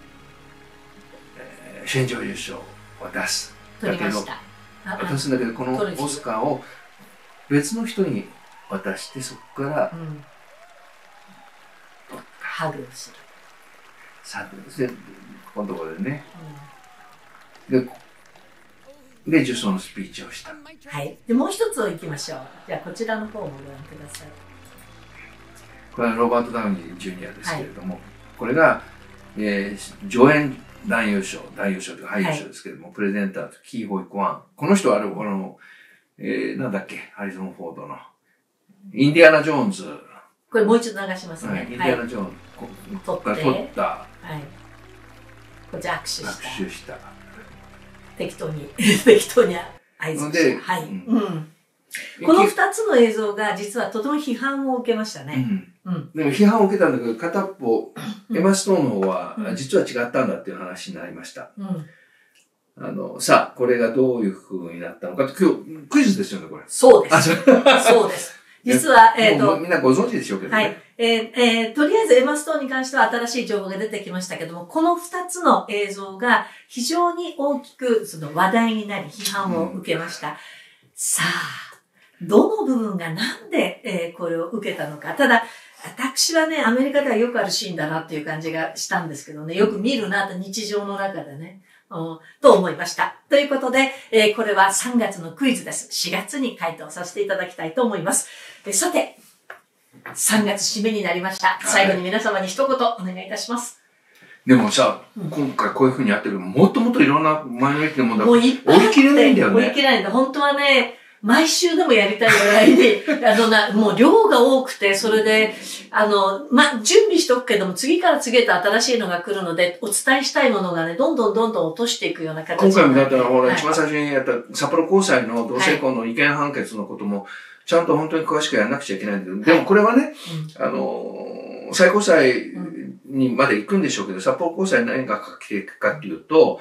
S2: えー、主演女優賞を渡す。
S1: だけど、
S2: 渡すんだけど、このオスカーを別の人に渡して、そこから、うん、
S1: ハグをする。
S2: さあ、で、このところでね。うん、で、で、受賞のスピーチをした。
S1: はい。で、もう一つを行きましょう。じゃあ、こちらの方もご覧ください。
S2: これはロバート・ダウニー・ジュニアですけれども、はい、これが、えー、助演男優賞、男優賞というか俳優賞ですけれども、はい、プレゼンターとキー・ホイクワン。この人はある、この、えー、なんだっけ、ハリソン・フォードの、インディアナ・ジョーンズ。
S1: これもう一度流しますね。はい、
S2: インディアナ・ジョーンズ。ここから撮った。はい。
S1: こっち握手した。
S2: 握手した。
S1: 適当に、適当に合図して。はい。うん。この二つの映像が実はとても批判を受けましたね。
S2: うん。でも批判を受けたんだけど、片っぽ、エマ・ストーンの方は、実は違ったんだっていう話になりました。うん。あの、さあ、これがどういう風になったのかって、今日、クイズですよね、これ。
S1: そうです。そうです。実は、えっと。
S2: みんなご存知でしょうけどね。
S1: はい。えー、えー、とりあえずエマ・ストーンに関しては新しい情報が出てきましたけども、この二つの映像が非常に大きくその話題になり批判を受けました。うん、さあ、どの部分がなんで、えー、これを受けたのか。ただ、私はね、アメリカではよくあるシーンだなっていう感じがしたんですけどね、よく見るなと日常の中でね。うん、と思いました。ということで、えー、これはさんがつのクイズです。しがつに回答させていただきたいと思います。えさて、さんがつ締めになりました。最後に皆様に一言お願いいたします。
S2: でもさ、うん、今回こういう風にやってるもっともっといろんなマイノリティのもの
S1: もういっぱい
S2: 追い切れないんだよね。
S1: 追い切れないんだ。本当はね、毎週でもやりたいぐらいに、あのな、もう量が多くて、それで、あの、ま、準備しとくけども、次から次へと新しいのが来るので、お伝えしたいものがね、どんどんどんどん落としていくような形
S2: に。今回もだったら、ほら、はい、一番最初にやった札幌高裁の同性婚の違憲判決のことも、ちゃんと本当に詳しくやらなくちゃいけないんだけど、はい、でもこれはね、うん、あの、最高裁にまで行くんでしょうけど、札幌高裁何が書きていくかっていうと、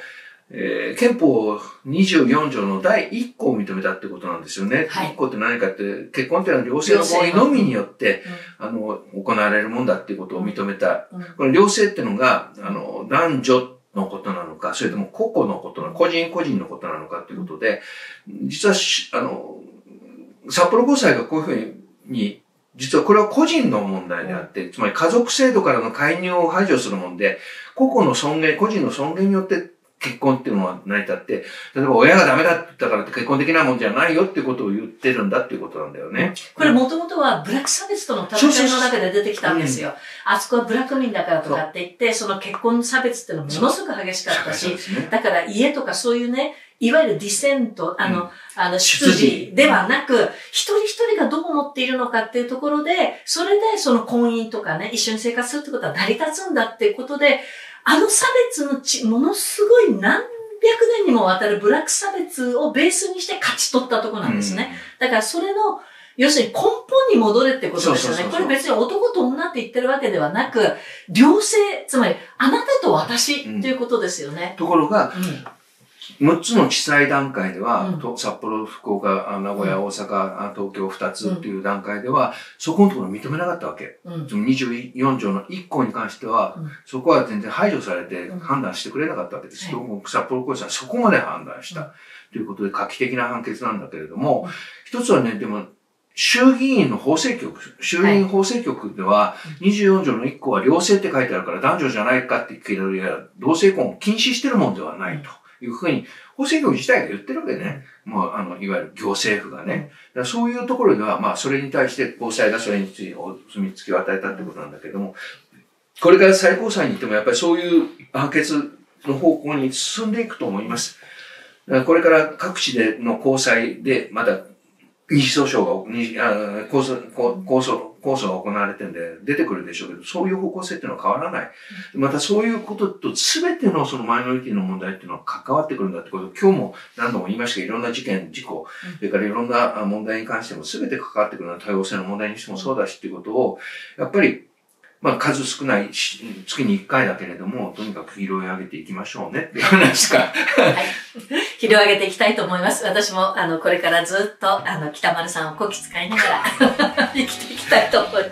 S2: えー、憲法にじゅうよん条のだいいっこを認めたってことなんですよね。はい、いっこって何かって、結婚っていうのは両性の合意のみによって、うん、あの、行われるもんだっていうことを認めた。うん、この両性っていうのが、あの、男女のことなのか、それとも個々のことなのか、個人個人のことなのかっていうことで、実は、あの、札幌高裁がこういうふうに、実はこれは個人の問題であって、つまり家族制度からの介入を排除するもんで、個々の尊厳、個人の尊厳によって結婚っていうのは成り立って、例えば親がダメだって言ったからって結婚できないもんじゃないよっていうことを言ってるんだっていうことなんだよね。
S1: これもともとはブラック差別との戦いの中で出てきたんですよ。あそこはブラック民だからとかって言って、その結婚差別っていうのはものすごく激しかったし、だから家とかそういうね、いわゆるディセント、あの、うん、あの、出自ではなく、一人一人がどう思っているのかっていうところで、それでその婚姻とかね、一緒に生活するってことは成り立つんだっていうことで、あの差別のち、ものすごい何百年にもわたるブラック差別をベースにして勝ち取ったところなんですね。うん、だからそれの、要するに根本に戻れってことですよね。これ別に男と女って言ってるわけではなく、両性、つまりあなたと私っていうことですよね。
S2: うん、ところが、うんむっつの地裁段階では、うん、札幌、福岡、名古屋、大阪、東京ふたつっていう段階では、うん、そこのところ認めなかったわけ。うん、にじゅうよん条のいっこに関しては、うん、そこは全然排除されて判断してくれなかったわけです。うん、札幌高裁はそこまで判断した。うん、ということで画期的な判決なんだけれども、うん、一つはね、でも、衆議院の法制局、衆議院法制局では、にじゅうよん条のいっこは両性って書いてあるから男女じゃないかって聞いたら、いや、同性婚を禁止してるもんではないと。いうふうに、法制局自体が言ってるわけね。もう、あの、いわゆる行政府がね。だからそういうところでは、まあ、それに対して高裁がそれについてお墨付きを与えたってことなんだけども、これから最高裁に行ってもやっぱりそういう判決の方向に進んでいくと思います。だからこれから各地での高裁で、また、二次訴訟が、二あ控訴、控訴、控訴が行われてるんで出てくるでしょうけど、そういう方向性っていうのは変わらない。またそういうことと全てのそのマイノリティの問題っていうのは関わってくるんだってことを今日も何度も言いましたけど、いろんな事件、事故、それからいろんな問題に関しても全て関わってくるのは多様性の問題にしてもそうだしっていうことを、やっぱりまあ数少ない月にいっかいだけれども、とにかく拾い上げていきましょうねっていう話か。はい。
S1: 拾い上げていきたいと思います。私も、あの、これからずっと、あの、北丸さんをこき使いながら生きていきたいと思います。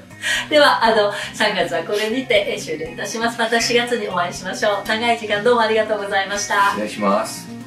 S1: では、あの、さんがつはこれにて終了いたします。またしがつにお会いしましょう。長い時間どうもありがとうございました。
S2: お願いします。